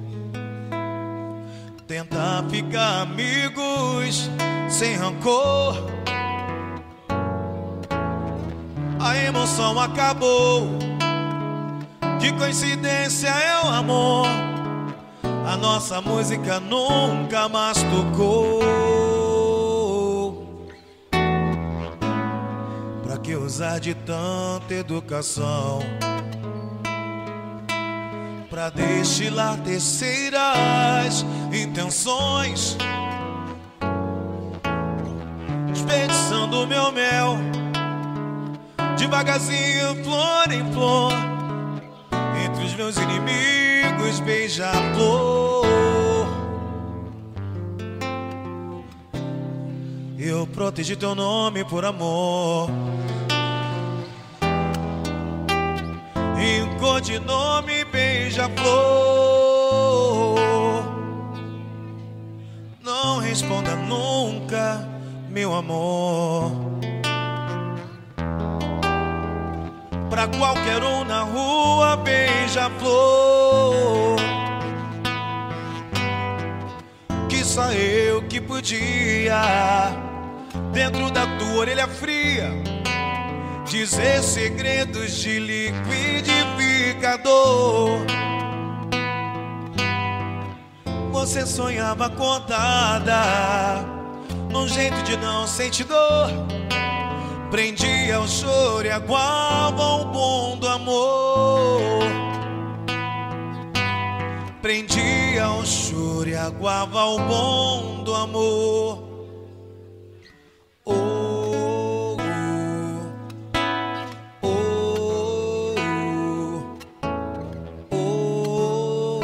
tentar ficar amigos sem rancor. A emoção acabou, que coincidência é o amor. A nossa música nunca mais tocou. Pra que usar de tanta educação pra destilar terceiras intenções, desperdiçando meu mel devagarzinho, flor em flor, entre os meus inimigos, beija-flor. Eu protegi teu nome por amor, em codinome beija-flor. Não responda nunca, meu amor. pra qualquer um na rua, beija-flor, que só eu que podia, dentro da tua orelha fria, dizer segredos de liquidificador. Você sonhava acordada, num jeito de não sentir dor, prendia o choro e aguava o bom do amor. Prendia o choro e aguava o bom do amor. Oh, oh, oh, oh,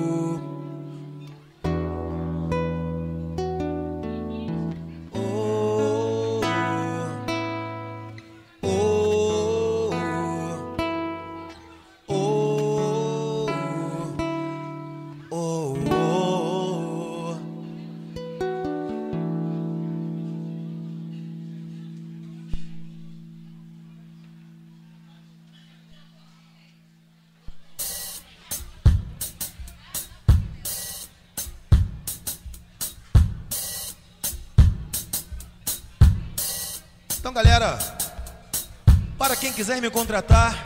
Então, galera, para quem quiser me contratar,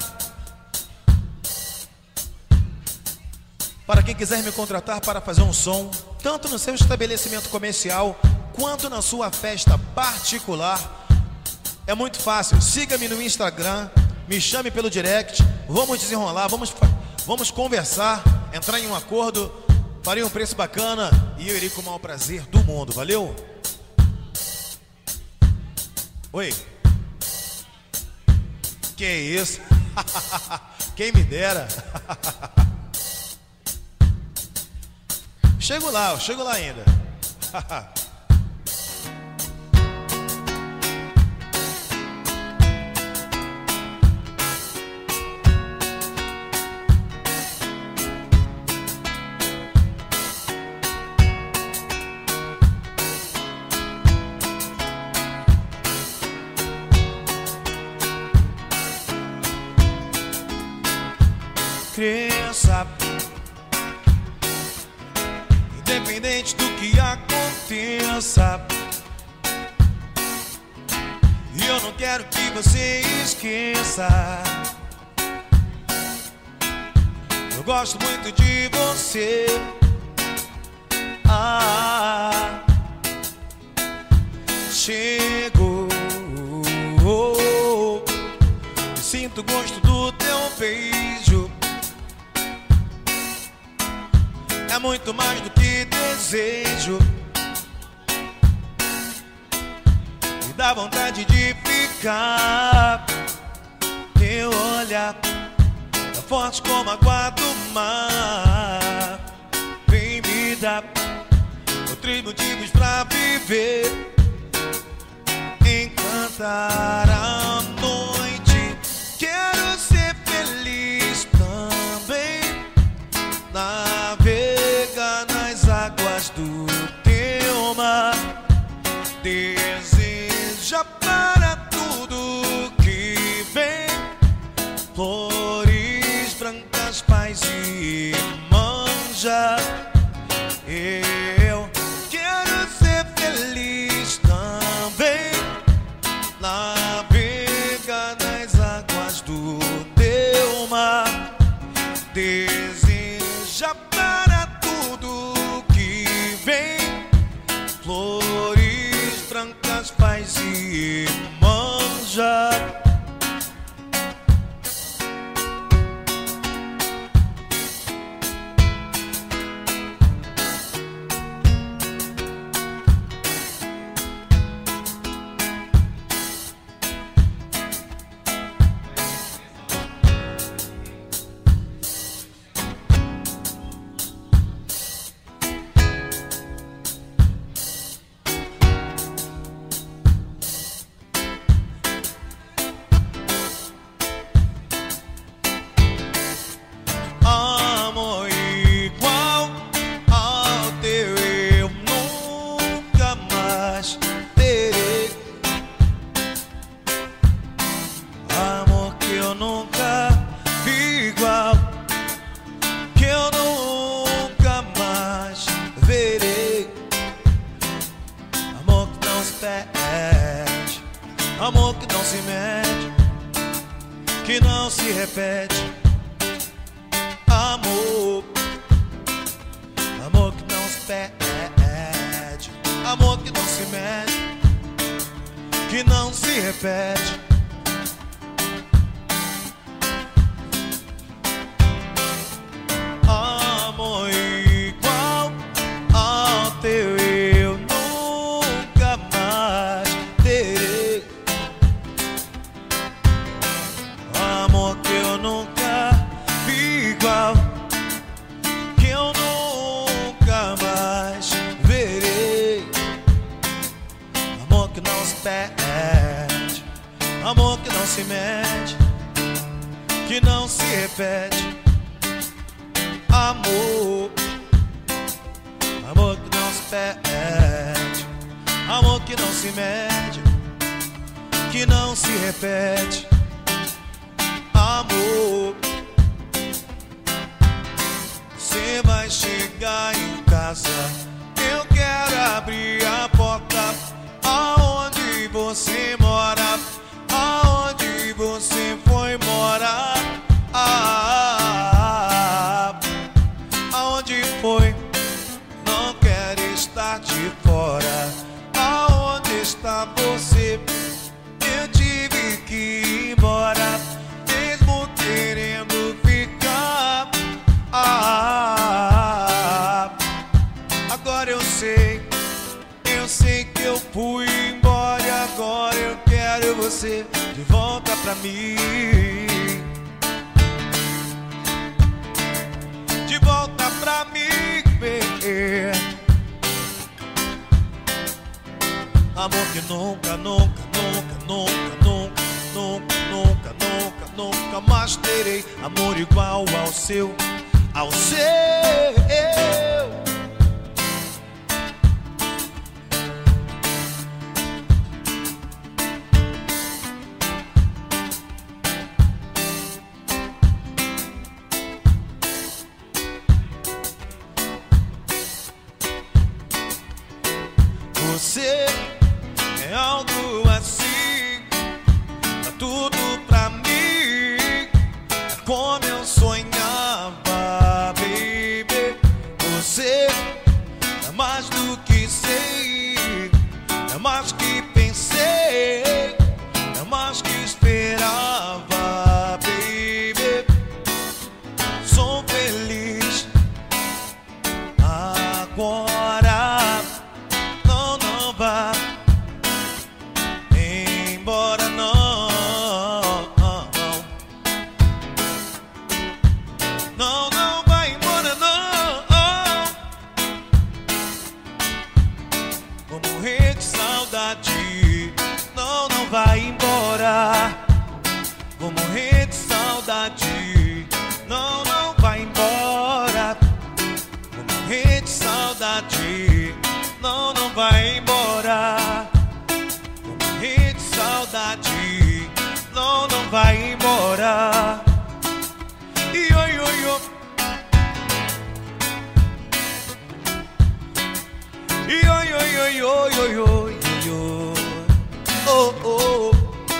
para fazer um som, tanto no seu estabelecimento comercial quanto na sua festa particular, é muito fácil. Siga-me no Instagram, me chame pelo direct, vamos desenrolar, vamos conversar, entrar em um acordo, farei um preço bacana e eu irei com o maior prazer do mundo. Valeu? Oi. Que isso? Quem me dera. Chego lá ainda. Cresça, independente do que aconteça, e eu não quero que você esqueça. Eu gosto muito de você. Chegou, sinto o gosto do teu beijo. É muito mais do que desejo. Me dá vontade de ficar. Teu olhar é forte como a água do mar. Vem me dar outros motivos pra viver. Encantar a noite. Quero ser feliz também. Navega nas águas do teu mar. Deseja para tudo que vem. Flores brancas, paz e manja. Eu quero ser feliz também. Navega nas águas do teu mar. Deseja para tudo que vem. Flores brancas, paz e manja. amor que não se mede, que não se repete. Amor, amor que não se pede, amor que não se mede, que não se repete. Amor igual ao teu eu nunca mais terei. Amor que eu nunca vi igual, que eu nunca mais verei. Amor que não se pede, amor que não se mede, que não se repete. Amor, amor que não se pede, amor que não se mede, que não se repete. Amor, você vai chegar em casa, eu quero abrir a porta. Aonde você mora, aonde você foi morar, aonde foi, não quero estar de fora. Aonde está você, eu tive que ir embora, mesmo querendo ficar. Agora eu sei que eu fui embora e agora eu quero você de volta pra mim, de volta pra mim, baby. Amor que nunca, nunca, nunca, nunca, nunca, nunca, nunca, nunca, nunca mais terei. Amor igual ao seu, ao seu. Você é algo assim, é tudo pra mim, é como eu sonhava, baby. Você é mais do que sei, é mais que pensei, é mais que esperava, baby. Sou feliz agora. Não vá embora, não. Não, não vai embora, não. Vou morrer de saudade. Não, não vai embora. Vou morrer de saudade. Não, não vai embora. Vou morrer de saudade. Não, não vai embora. Vou morrer de saudade. Não, não vai embora. E oi, oi, oi. E oi, oi, oi, oi, oi, oi, oi. Oh, oh.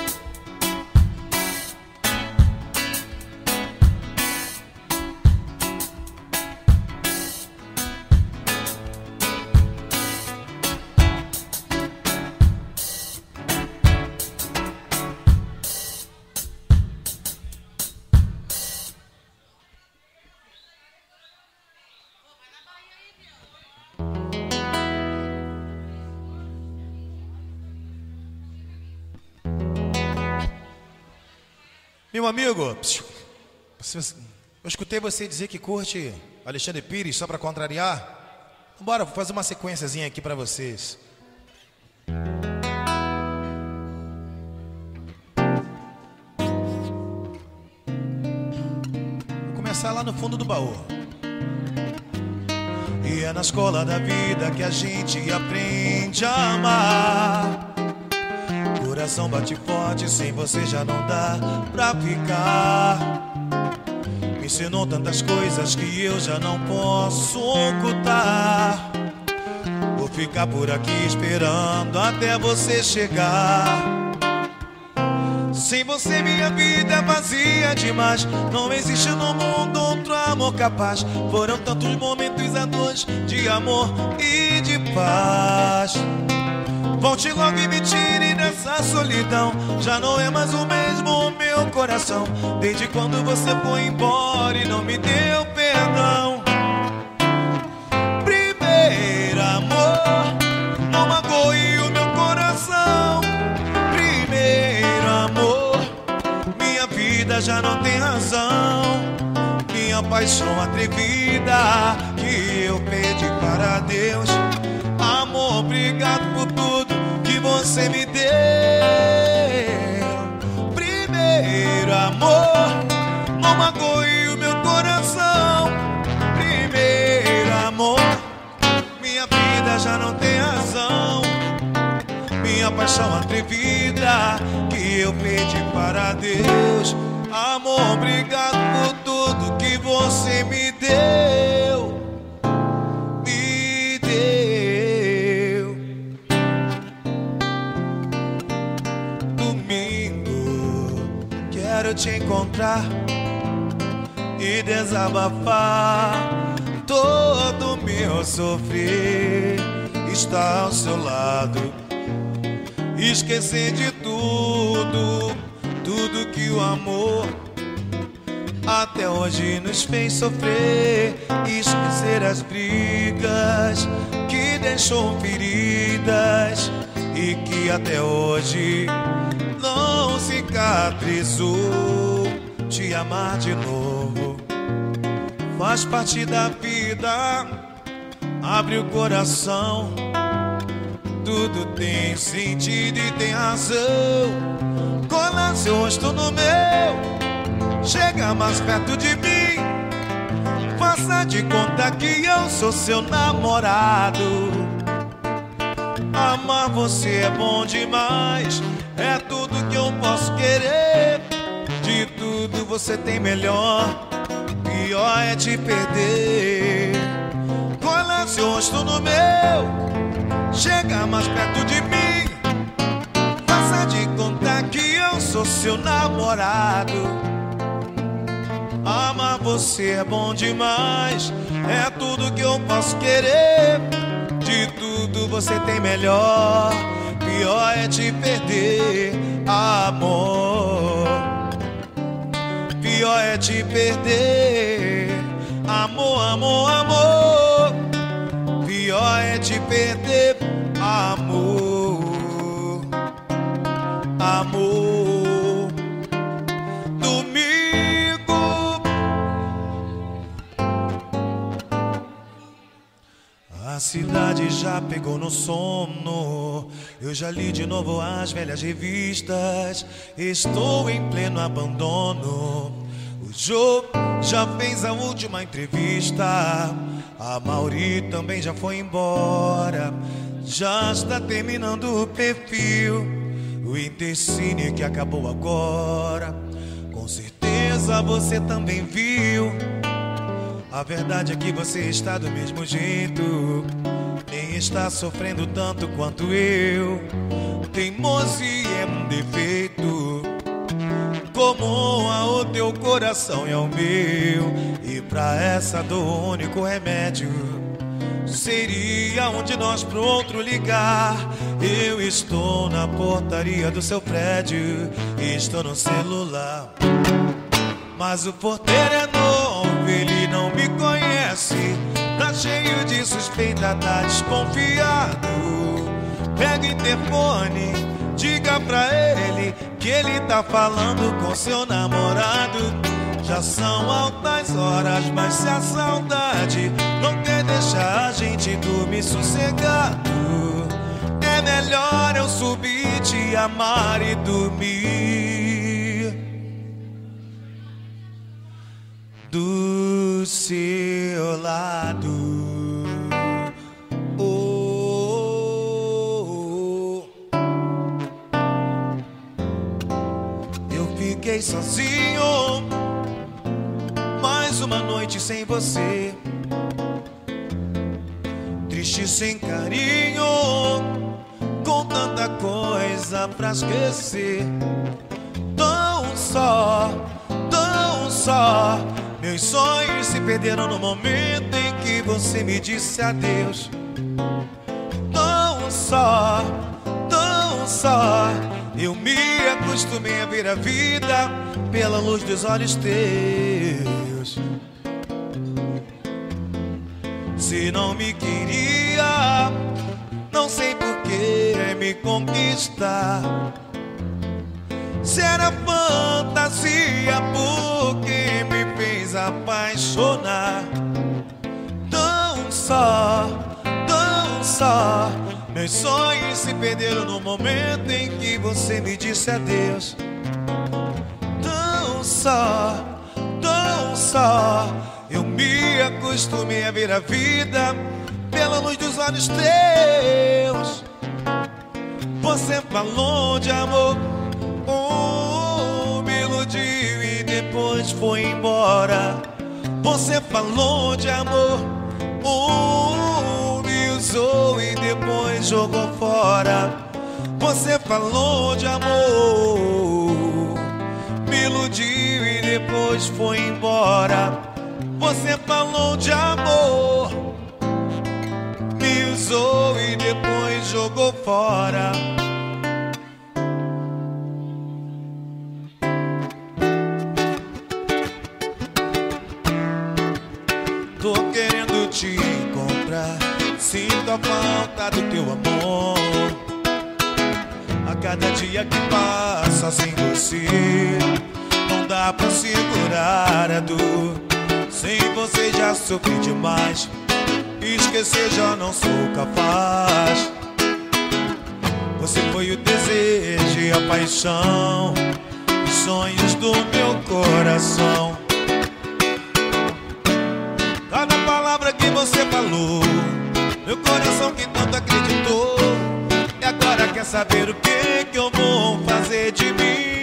Meu amigo, eu escutei você dizer que curte Alexandre Pires só para contrariar. Bora, vou fazer uma sequenciazinha aqui para vocês. Vou começar lá no fundo do baú. E é na escola da vida que a gente aprende a amar. Coração bate forte, sem você já não dá pra ficar. Me ensinou tantas coisas que eu já não posso ocultar. Vou ficar por aqui esperando até você chegar. Sem você minha vida é vazia demais. Não existe no mundo outro amor capaz. Foram tantos momentos a dois de amor e de paz. Volte logo e me tire dessa solidão. Já não é mais o mesmo meu coração, desde quando você foi embora e não me deu perdão. Primeiro amor, não magoe o meu coração. Primeiro amor, minha vida já não tem razão. Minha paixão atrevida que eu pedi para Deus. Amor, obrigado por tudo que você me deu. Primeiro amor, não magoe o meu coração. Primeiro amor, minha vida já não tem razão. Minha paixão atrevida que eu pedi para Deus. Amor, obrigado por tudo que você me deu. Quero te encontrar e desabafar todo meu sofrer. Estar ao seu lado, esquecer de tudo, tudo que o amor até hoje nos fez sofrer. Esquecer as brigas que deixou feridas e que até hoje não cicatrizou. Te amar de novo faz parte da vida. Abre o coração, tudo tem sentido e tem razão. Cola seu rosto no meu, chega mais perto de mim. Faça de conta que eu sou seu namorado. Amar você é bom demais, é tudo que eu posso querer. De tudo você tem melhor, pior é te perder. Cola seu rosto no meu, chega mais perto de mim. Faça de conta que eu sou seu namorado. Amar você é bom demais, é tudo que eu posso querer. De tudo você tem melhor, pior é te perder, amor. Pior é te perder, amor, amor, amor. Pior é te perder, amor, amor. Domingo, a cidade já pegou no sono. Eu já li de novo as velhas revistas. Estou em pleno abandono. O Jô já fez a última entrevista. A Mauri também já foi embora. Já está terminando o perfil. O Intercine que acabou agora. Com certeza você também viu. A verdade é que você está do mesmo jeito, nem está sofrendo tanto quanto eu. Teimoso e é um defeito comum ao teu coração e ao meu. E pra essa dor o único remédio seria um de nós pro outro ligar. Eu estou na portaria do seu prédio, estou no celular, mas o porteiro é novo, ele não me conhece. Tá cheio de suspeita, tá desconfiado. Pega o interfone, diga pra ele que ele tá falando com seu namorado. Já são altas horas, mas se a saudade não quer deixar a gente dormir sossegado, é melhor eu subir, te amar e dormir do seu lado. Eu fiquei sozinho mais uma noite sem você, triste deixe sem carinho, com tanta coisa pra esquecer. Tão só, meus sonhos se perderam no momento em que você me disse adeus. Tão só, eu me acostumei a ver a vida pela luz dos olhos teus. Se não me queria, não sei por que me conquistar. Se era fantasia, porque me fez apaixonar. Tão só, meus sonhos se perderam no momento em que você me disse adeus. Tão só, eu me acostumei a ver a vida pela luz dos olhos teus. Você falou de amor, me iludiu e depois foi embora. Você falou de amor, me usou e depois jogou fora. Você falou de amor, me iludiu e depois foi embora. Você falou de amor, me usou e depois jogou fora. Tô querendo te encontrar, sinto a falta do teu amor. A cada dia que passa sem você, não dá pra segurar a dor. Sem você já sofri demais, esquecer já não sou capaz. Você foi o desejo e a paixão, os sonhos do meu coração. Cada palavra que você falou, meu coração que tanto acreditou. E agora quer saber o que eu vou fazer de mim?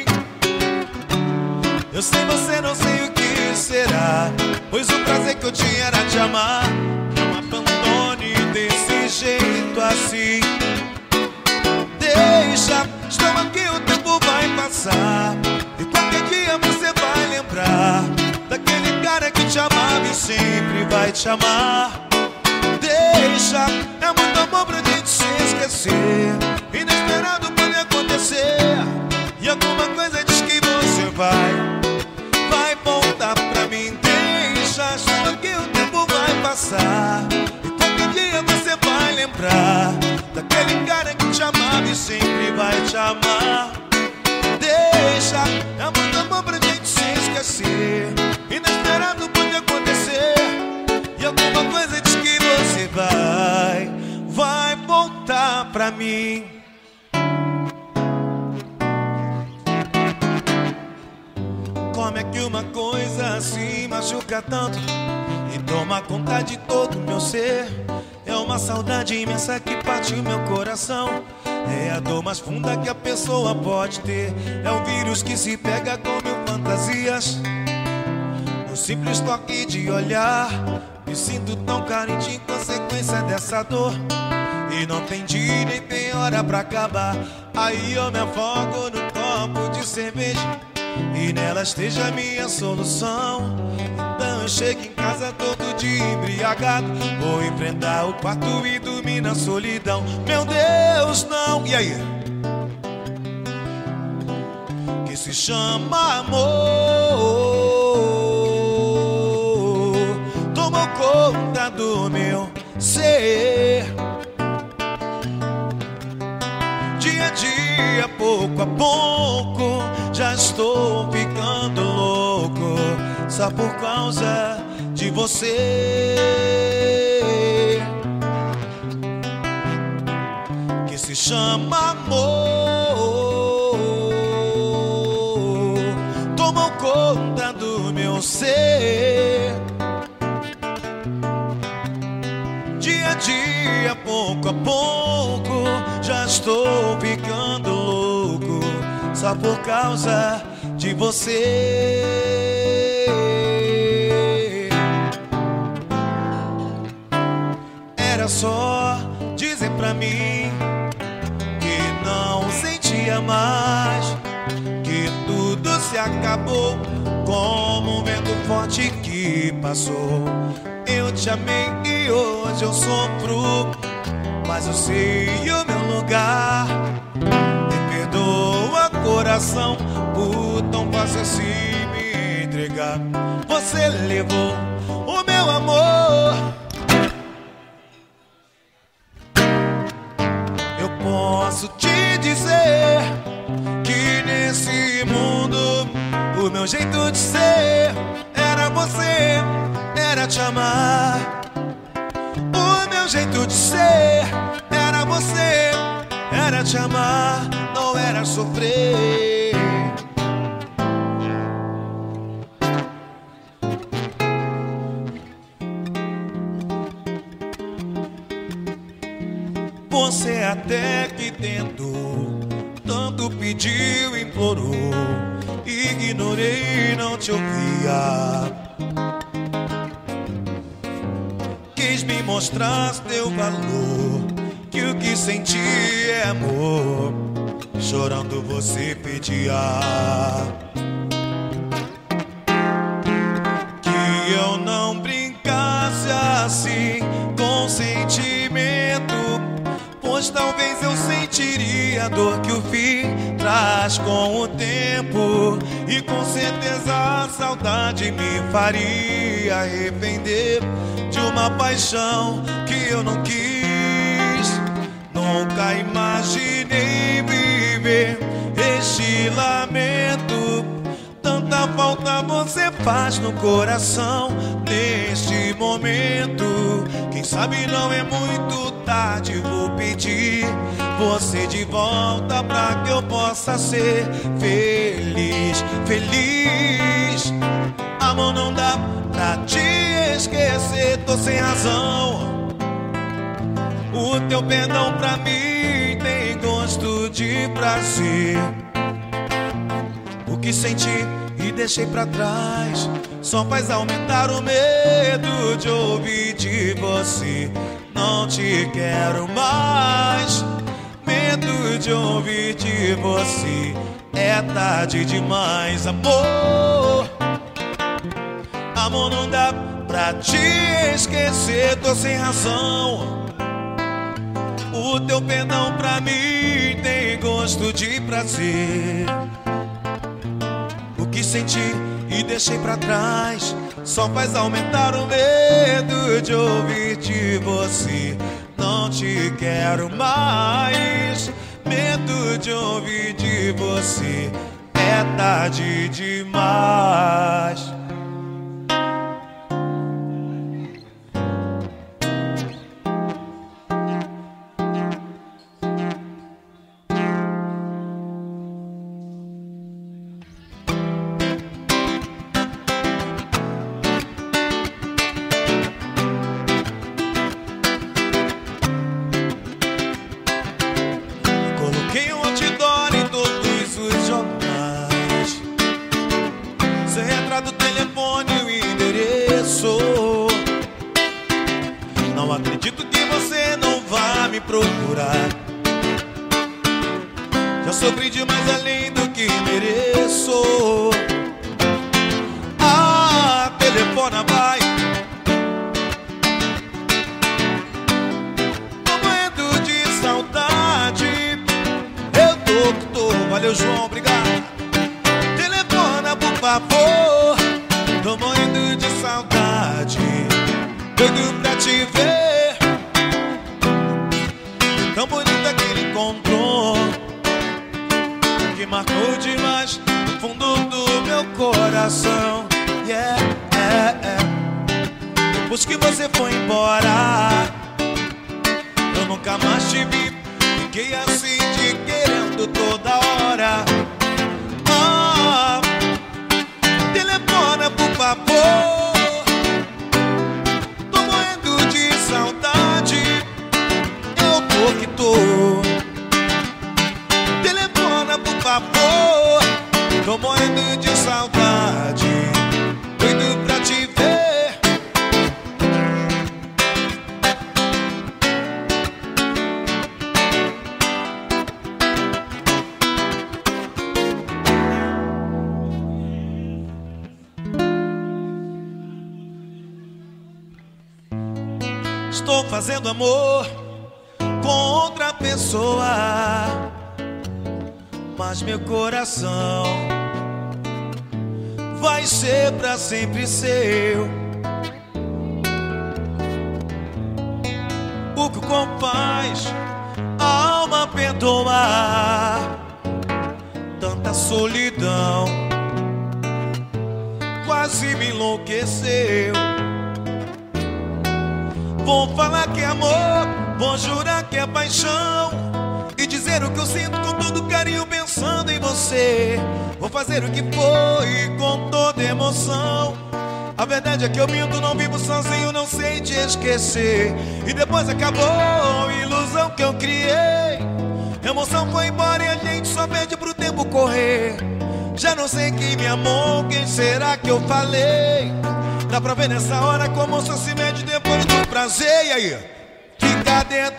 Eu sei você, não sei o que será, pois o prazer que eu tinha era te amar. Não abandone desse jeito assim. Deixa, estou aqui, o tempo vai passar, e qualquer dia você vai lembrar daquele cara que te amava e sempre vai te amar. Deixa, é muito amor pra gente se esquecer. Inesperado pode acontecer, e alguma coisa diz que você vai voltar pra mim. Deixa, estou que o tempo vai passar, e qualquer dia você vai lembrar daquele cara que te amava e sempre vai te amar. Deixa, é muito amor pra gente se esquecer. Inesperado pode acontecer, e alguma coisa diz que você vai voltar pra mim. Como é que uma coisa assim machuca tanto e toma conta de todo o meu ser? É uma saudade imensa que parte o meu coração. É a dor mais funda que a pessoa pode ter. É um vírus que se pega com mil fantasias. No simples toque de olhar, me sinto tão carente em consequência dessa dor. E não tem dia nem tem hora pra acabar. Aí eu me afogo no copo de cerveja, e nela esteja a minha solução. Então eu chego em casa todo dia embriagado, vou enfrentar o quarto e dormir na solidão. Meu Deus, não! E aí? Que se chama amor tomou conta do meu ser. Dia a dia, pouco a pouco, já estou ficando louco, só por causa de você. Que se chama amor tomou conta do meu ser. Dia a dia, pouco a pouco, já estou ficando louco, só por causa de você. Era era só dizer pra mim que não sentia mais, que tudo se acabou como um vento forte que passou. Eu te amei e hoje eu sofro, mas eu sei o meu lugar. Me perdoa, coração, por tão fácil assim me entregar. Você levou o meu amor. Eu posso te dizer que nesse mundo o meu jeito de ser era você, era te amar. O meu jeito de ser era você, era te amar, não era sofrer. Você até que tentou, tanto pediu, implorou, ignorei, não te ouvia. Quis me mostrar teu valor, que o que senti é amor. Chorando você pedia que eu não brincasse assim com sentimento, pois talvez eu sentiria a dor que o fim traz com o tempo. E com certeza a saudade me faria arrepender de uma paixão que eu não quis. Nunca imaginei viver este lamento. Tanta falta você faz no coração neste momento. Quem sabe não é muito tarde, vou pedir você de volta pra que eu possa ser feliz, feliz. Amor, não dá pra te esquecer, tô sem razão. O teu perdão pra mim tem gosto de prazer. O que senti e deixei pra trás só faz aumentar o medo de ouvir de você. Não te quero mais, medo de ouvir de você. É tarde demais, amor. Amor, não dá pra te esquecer, tô sem razão. O teu perdão pra mim tem gosto de prazer. O que senti e deixei pra trás só faz aumentar o medo de ouvir de você. Não te quero mais, medo de ouvir de você. É tarde demais. Coloquei um outdoor em todos os jornais, seu retrato, telefone e o endereço. Não acredito que você não vá me procurar. Já sofri demais além do que mereço. Ah, telefona, vai. Tô morrendo de saudade. Eu tô que tô. Valeu, João, obrigado. Telefona, por favor. Tô morrendo de saudade, doido pra te ver. Tão bonita que ele encontrou, que marcou demais no fundo do meu coração. Yeah, yeah, yeah. Depois que você foi embora, eu nunca mais te vi. Fiquei assim te querendo toda hora. Ah, telefona, por favor. Tô morrendo de saudade. Eu tô que tô. Telefona, por favor. Tô morrendo de saudade, doido pra te ver. estou fazendo amor com outra pessoa, mas meu coração vai ser pra sempre seu. O que o corpo faz, a alma perdoa. Tanta solidão quase me enlouqueceu. Vou falar que é amor, vou jurar que é paixão, e dizer o que eu sinto com todo carinho pensando em você. Vou fazer o que foi com toda emoção. A verdade é que eu minto, não vivo sozinho, não sei te esquecer. E depois acabou a ilusão que eu criei. A emoção foi embora e a gente só pede pro tempo correr. Já não sei quem me amou, quem será que eu falei. Dá pra ver nessa hora como só se mede depois do prazer. E aí, fica dentro.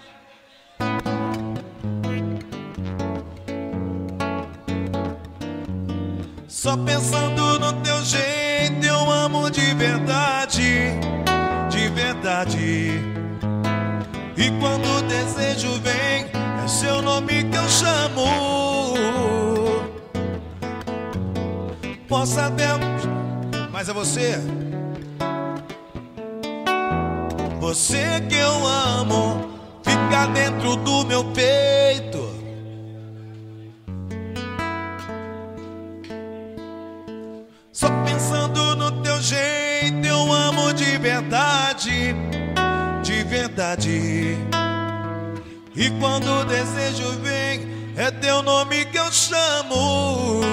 Só pensando no teu jeito, eu amo de verdade, de verdade. E quando o desejo vem, é seu nome que eu chamo. Posso até... mas é você. Você que eu amo, fica dentro do meu peito. Só pensando no teu jeito, eu amo de verdade, de verdade. E quando o desejo vem, é teu nome que eu chamo.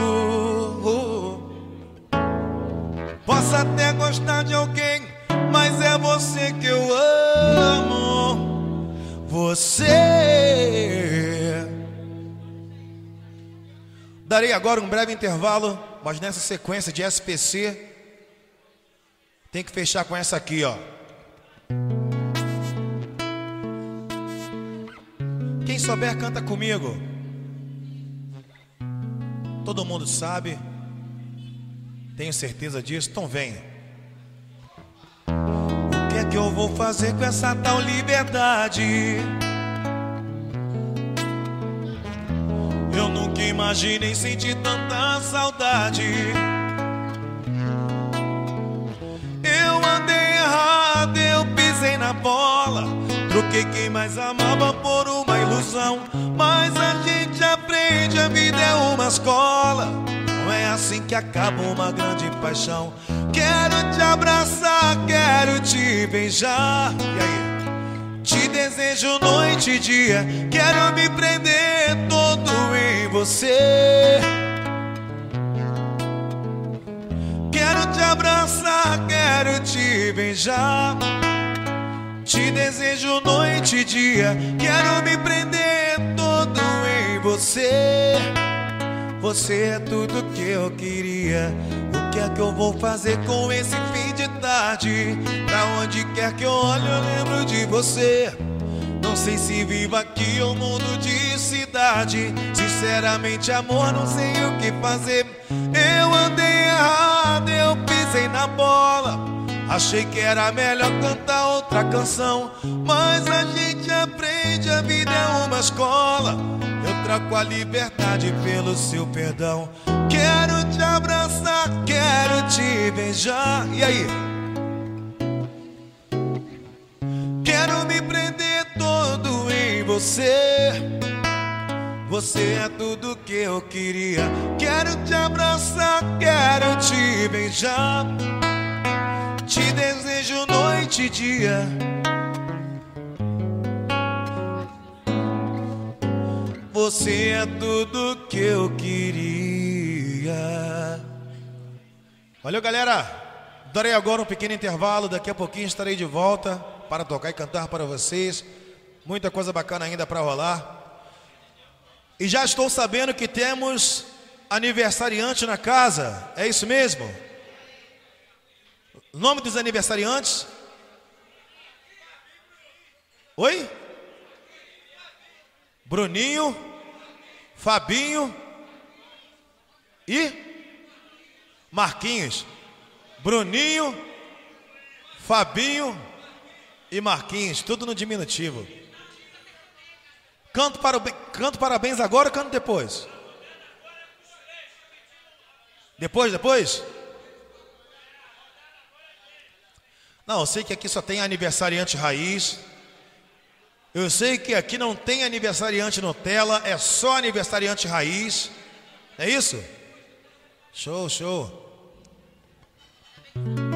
Posso até gostar de alguém, mas é você que eu amo. Você. Darei agora um breve intervalo, mas nessa sequência de SPC tem que fechar com essa aqui, ó. Quem souber canta comigo. Todo mundo sabe, tenho certeza disso, então venha. O que é que eu vou fazer com essa tal liberdade? Eu nunca imaginei sentir tanta saudade. Eu andei errado, eu pisei na bola. Troquei quem mais amava por uma ilusão. Mas a gente aprende, a vida é uma escola. Não é assim que acaba uma grande paixão. Quero te abraçar, quero te beijar. E aí? Te desejo noite e dia. Quero me prender todo em você. Quero te abraçar, quero te beijar. Te desejo noite e dia. Quero me prender todo em você. Você é tudo que eu queria. O que é que eu vou fazer com esse fim de tarde? Pra onde quer que eu olhe eu lembro de você. Não sei se vivo aqui ou mundo de cidade. Sinceramente amor, não sei o que fazer. Eu andei errado, eu pisei na bola. Achei que era melhor cantar outra canção. Mas a gente aprende, a vida é uma escola. Eu troco a liberdade pelo seu perdão. Quero te abraçar, quero te beijar. E aí? Quero me prender todo em você. Você é tudo que eu queria. Quero te abraçar, quero te beijar. Te desejo noite e dia. Você é tudo que eu queria. Valeu, galera. Darei agora um pequeno intervalo. Daqui a pouquinho estarei de volta para tocar e cantar para vocês. Muita coisa bacana ainda para rolar. E já estou sabendo que temos aniversariante na casa. É isso mesmo? O nome dos aniversariantes? Oi? Bruninho, Fabinho e Marquinhos. Bruninho, Fabinho e Marquinhos, tudo no diminutivo. Canto parabéns agora ou canto depois? Depois? Não, eu sei que aqui só tem aniversariante raiz. Eu sei que aqui não tem aniversariante Nutella, é só aniversariante raiz. É isso? Show.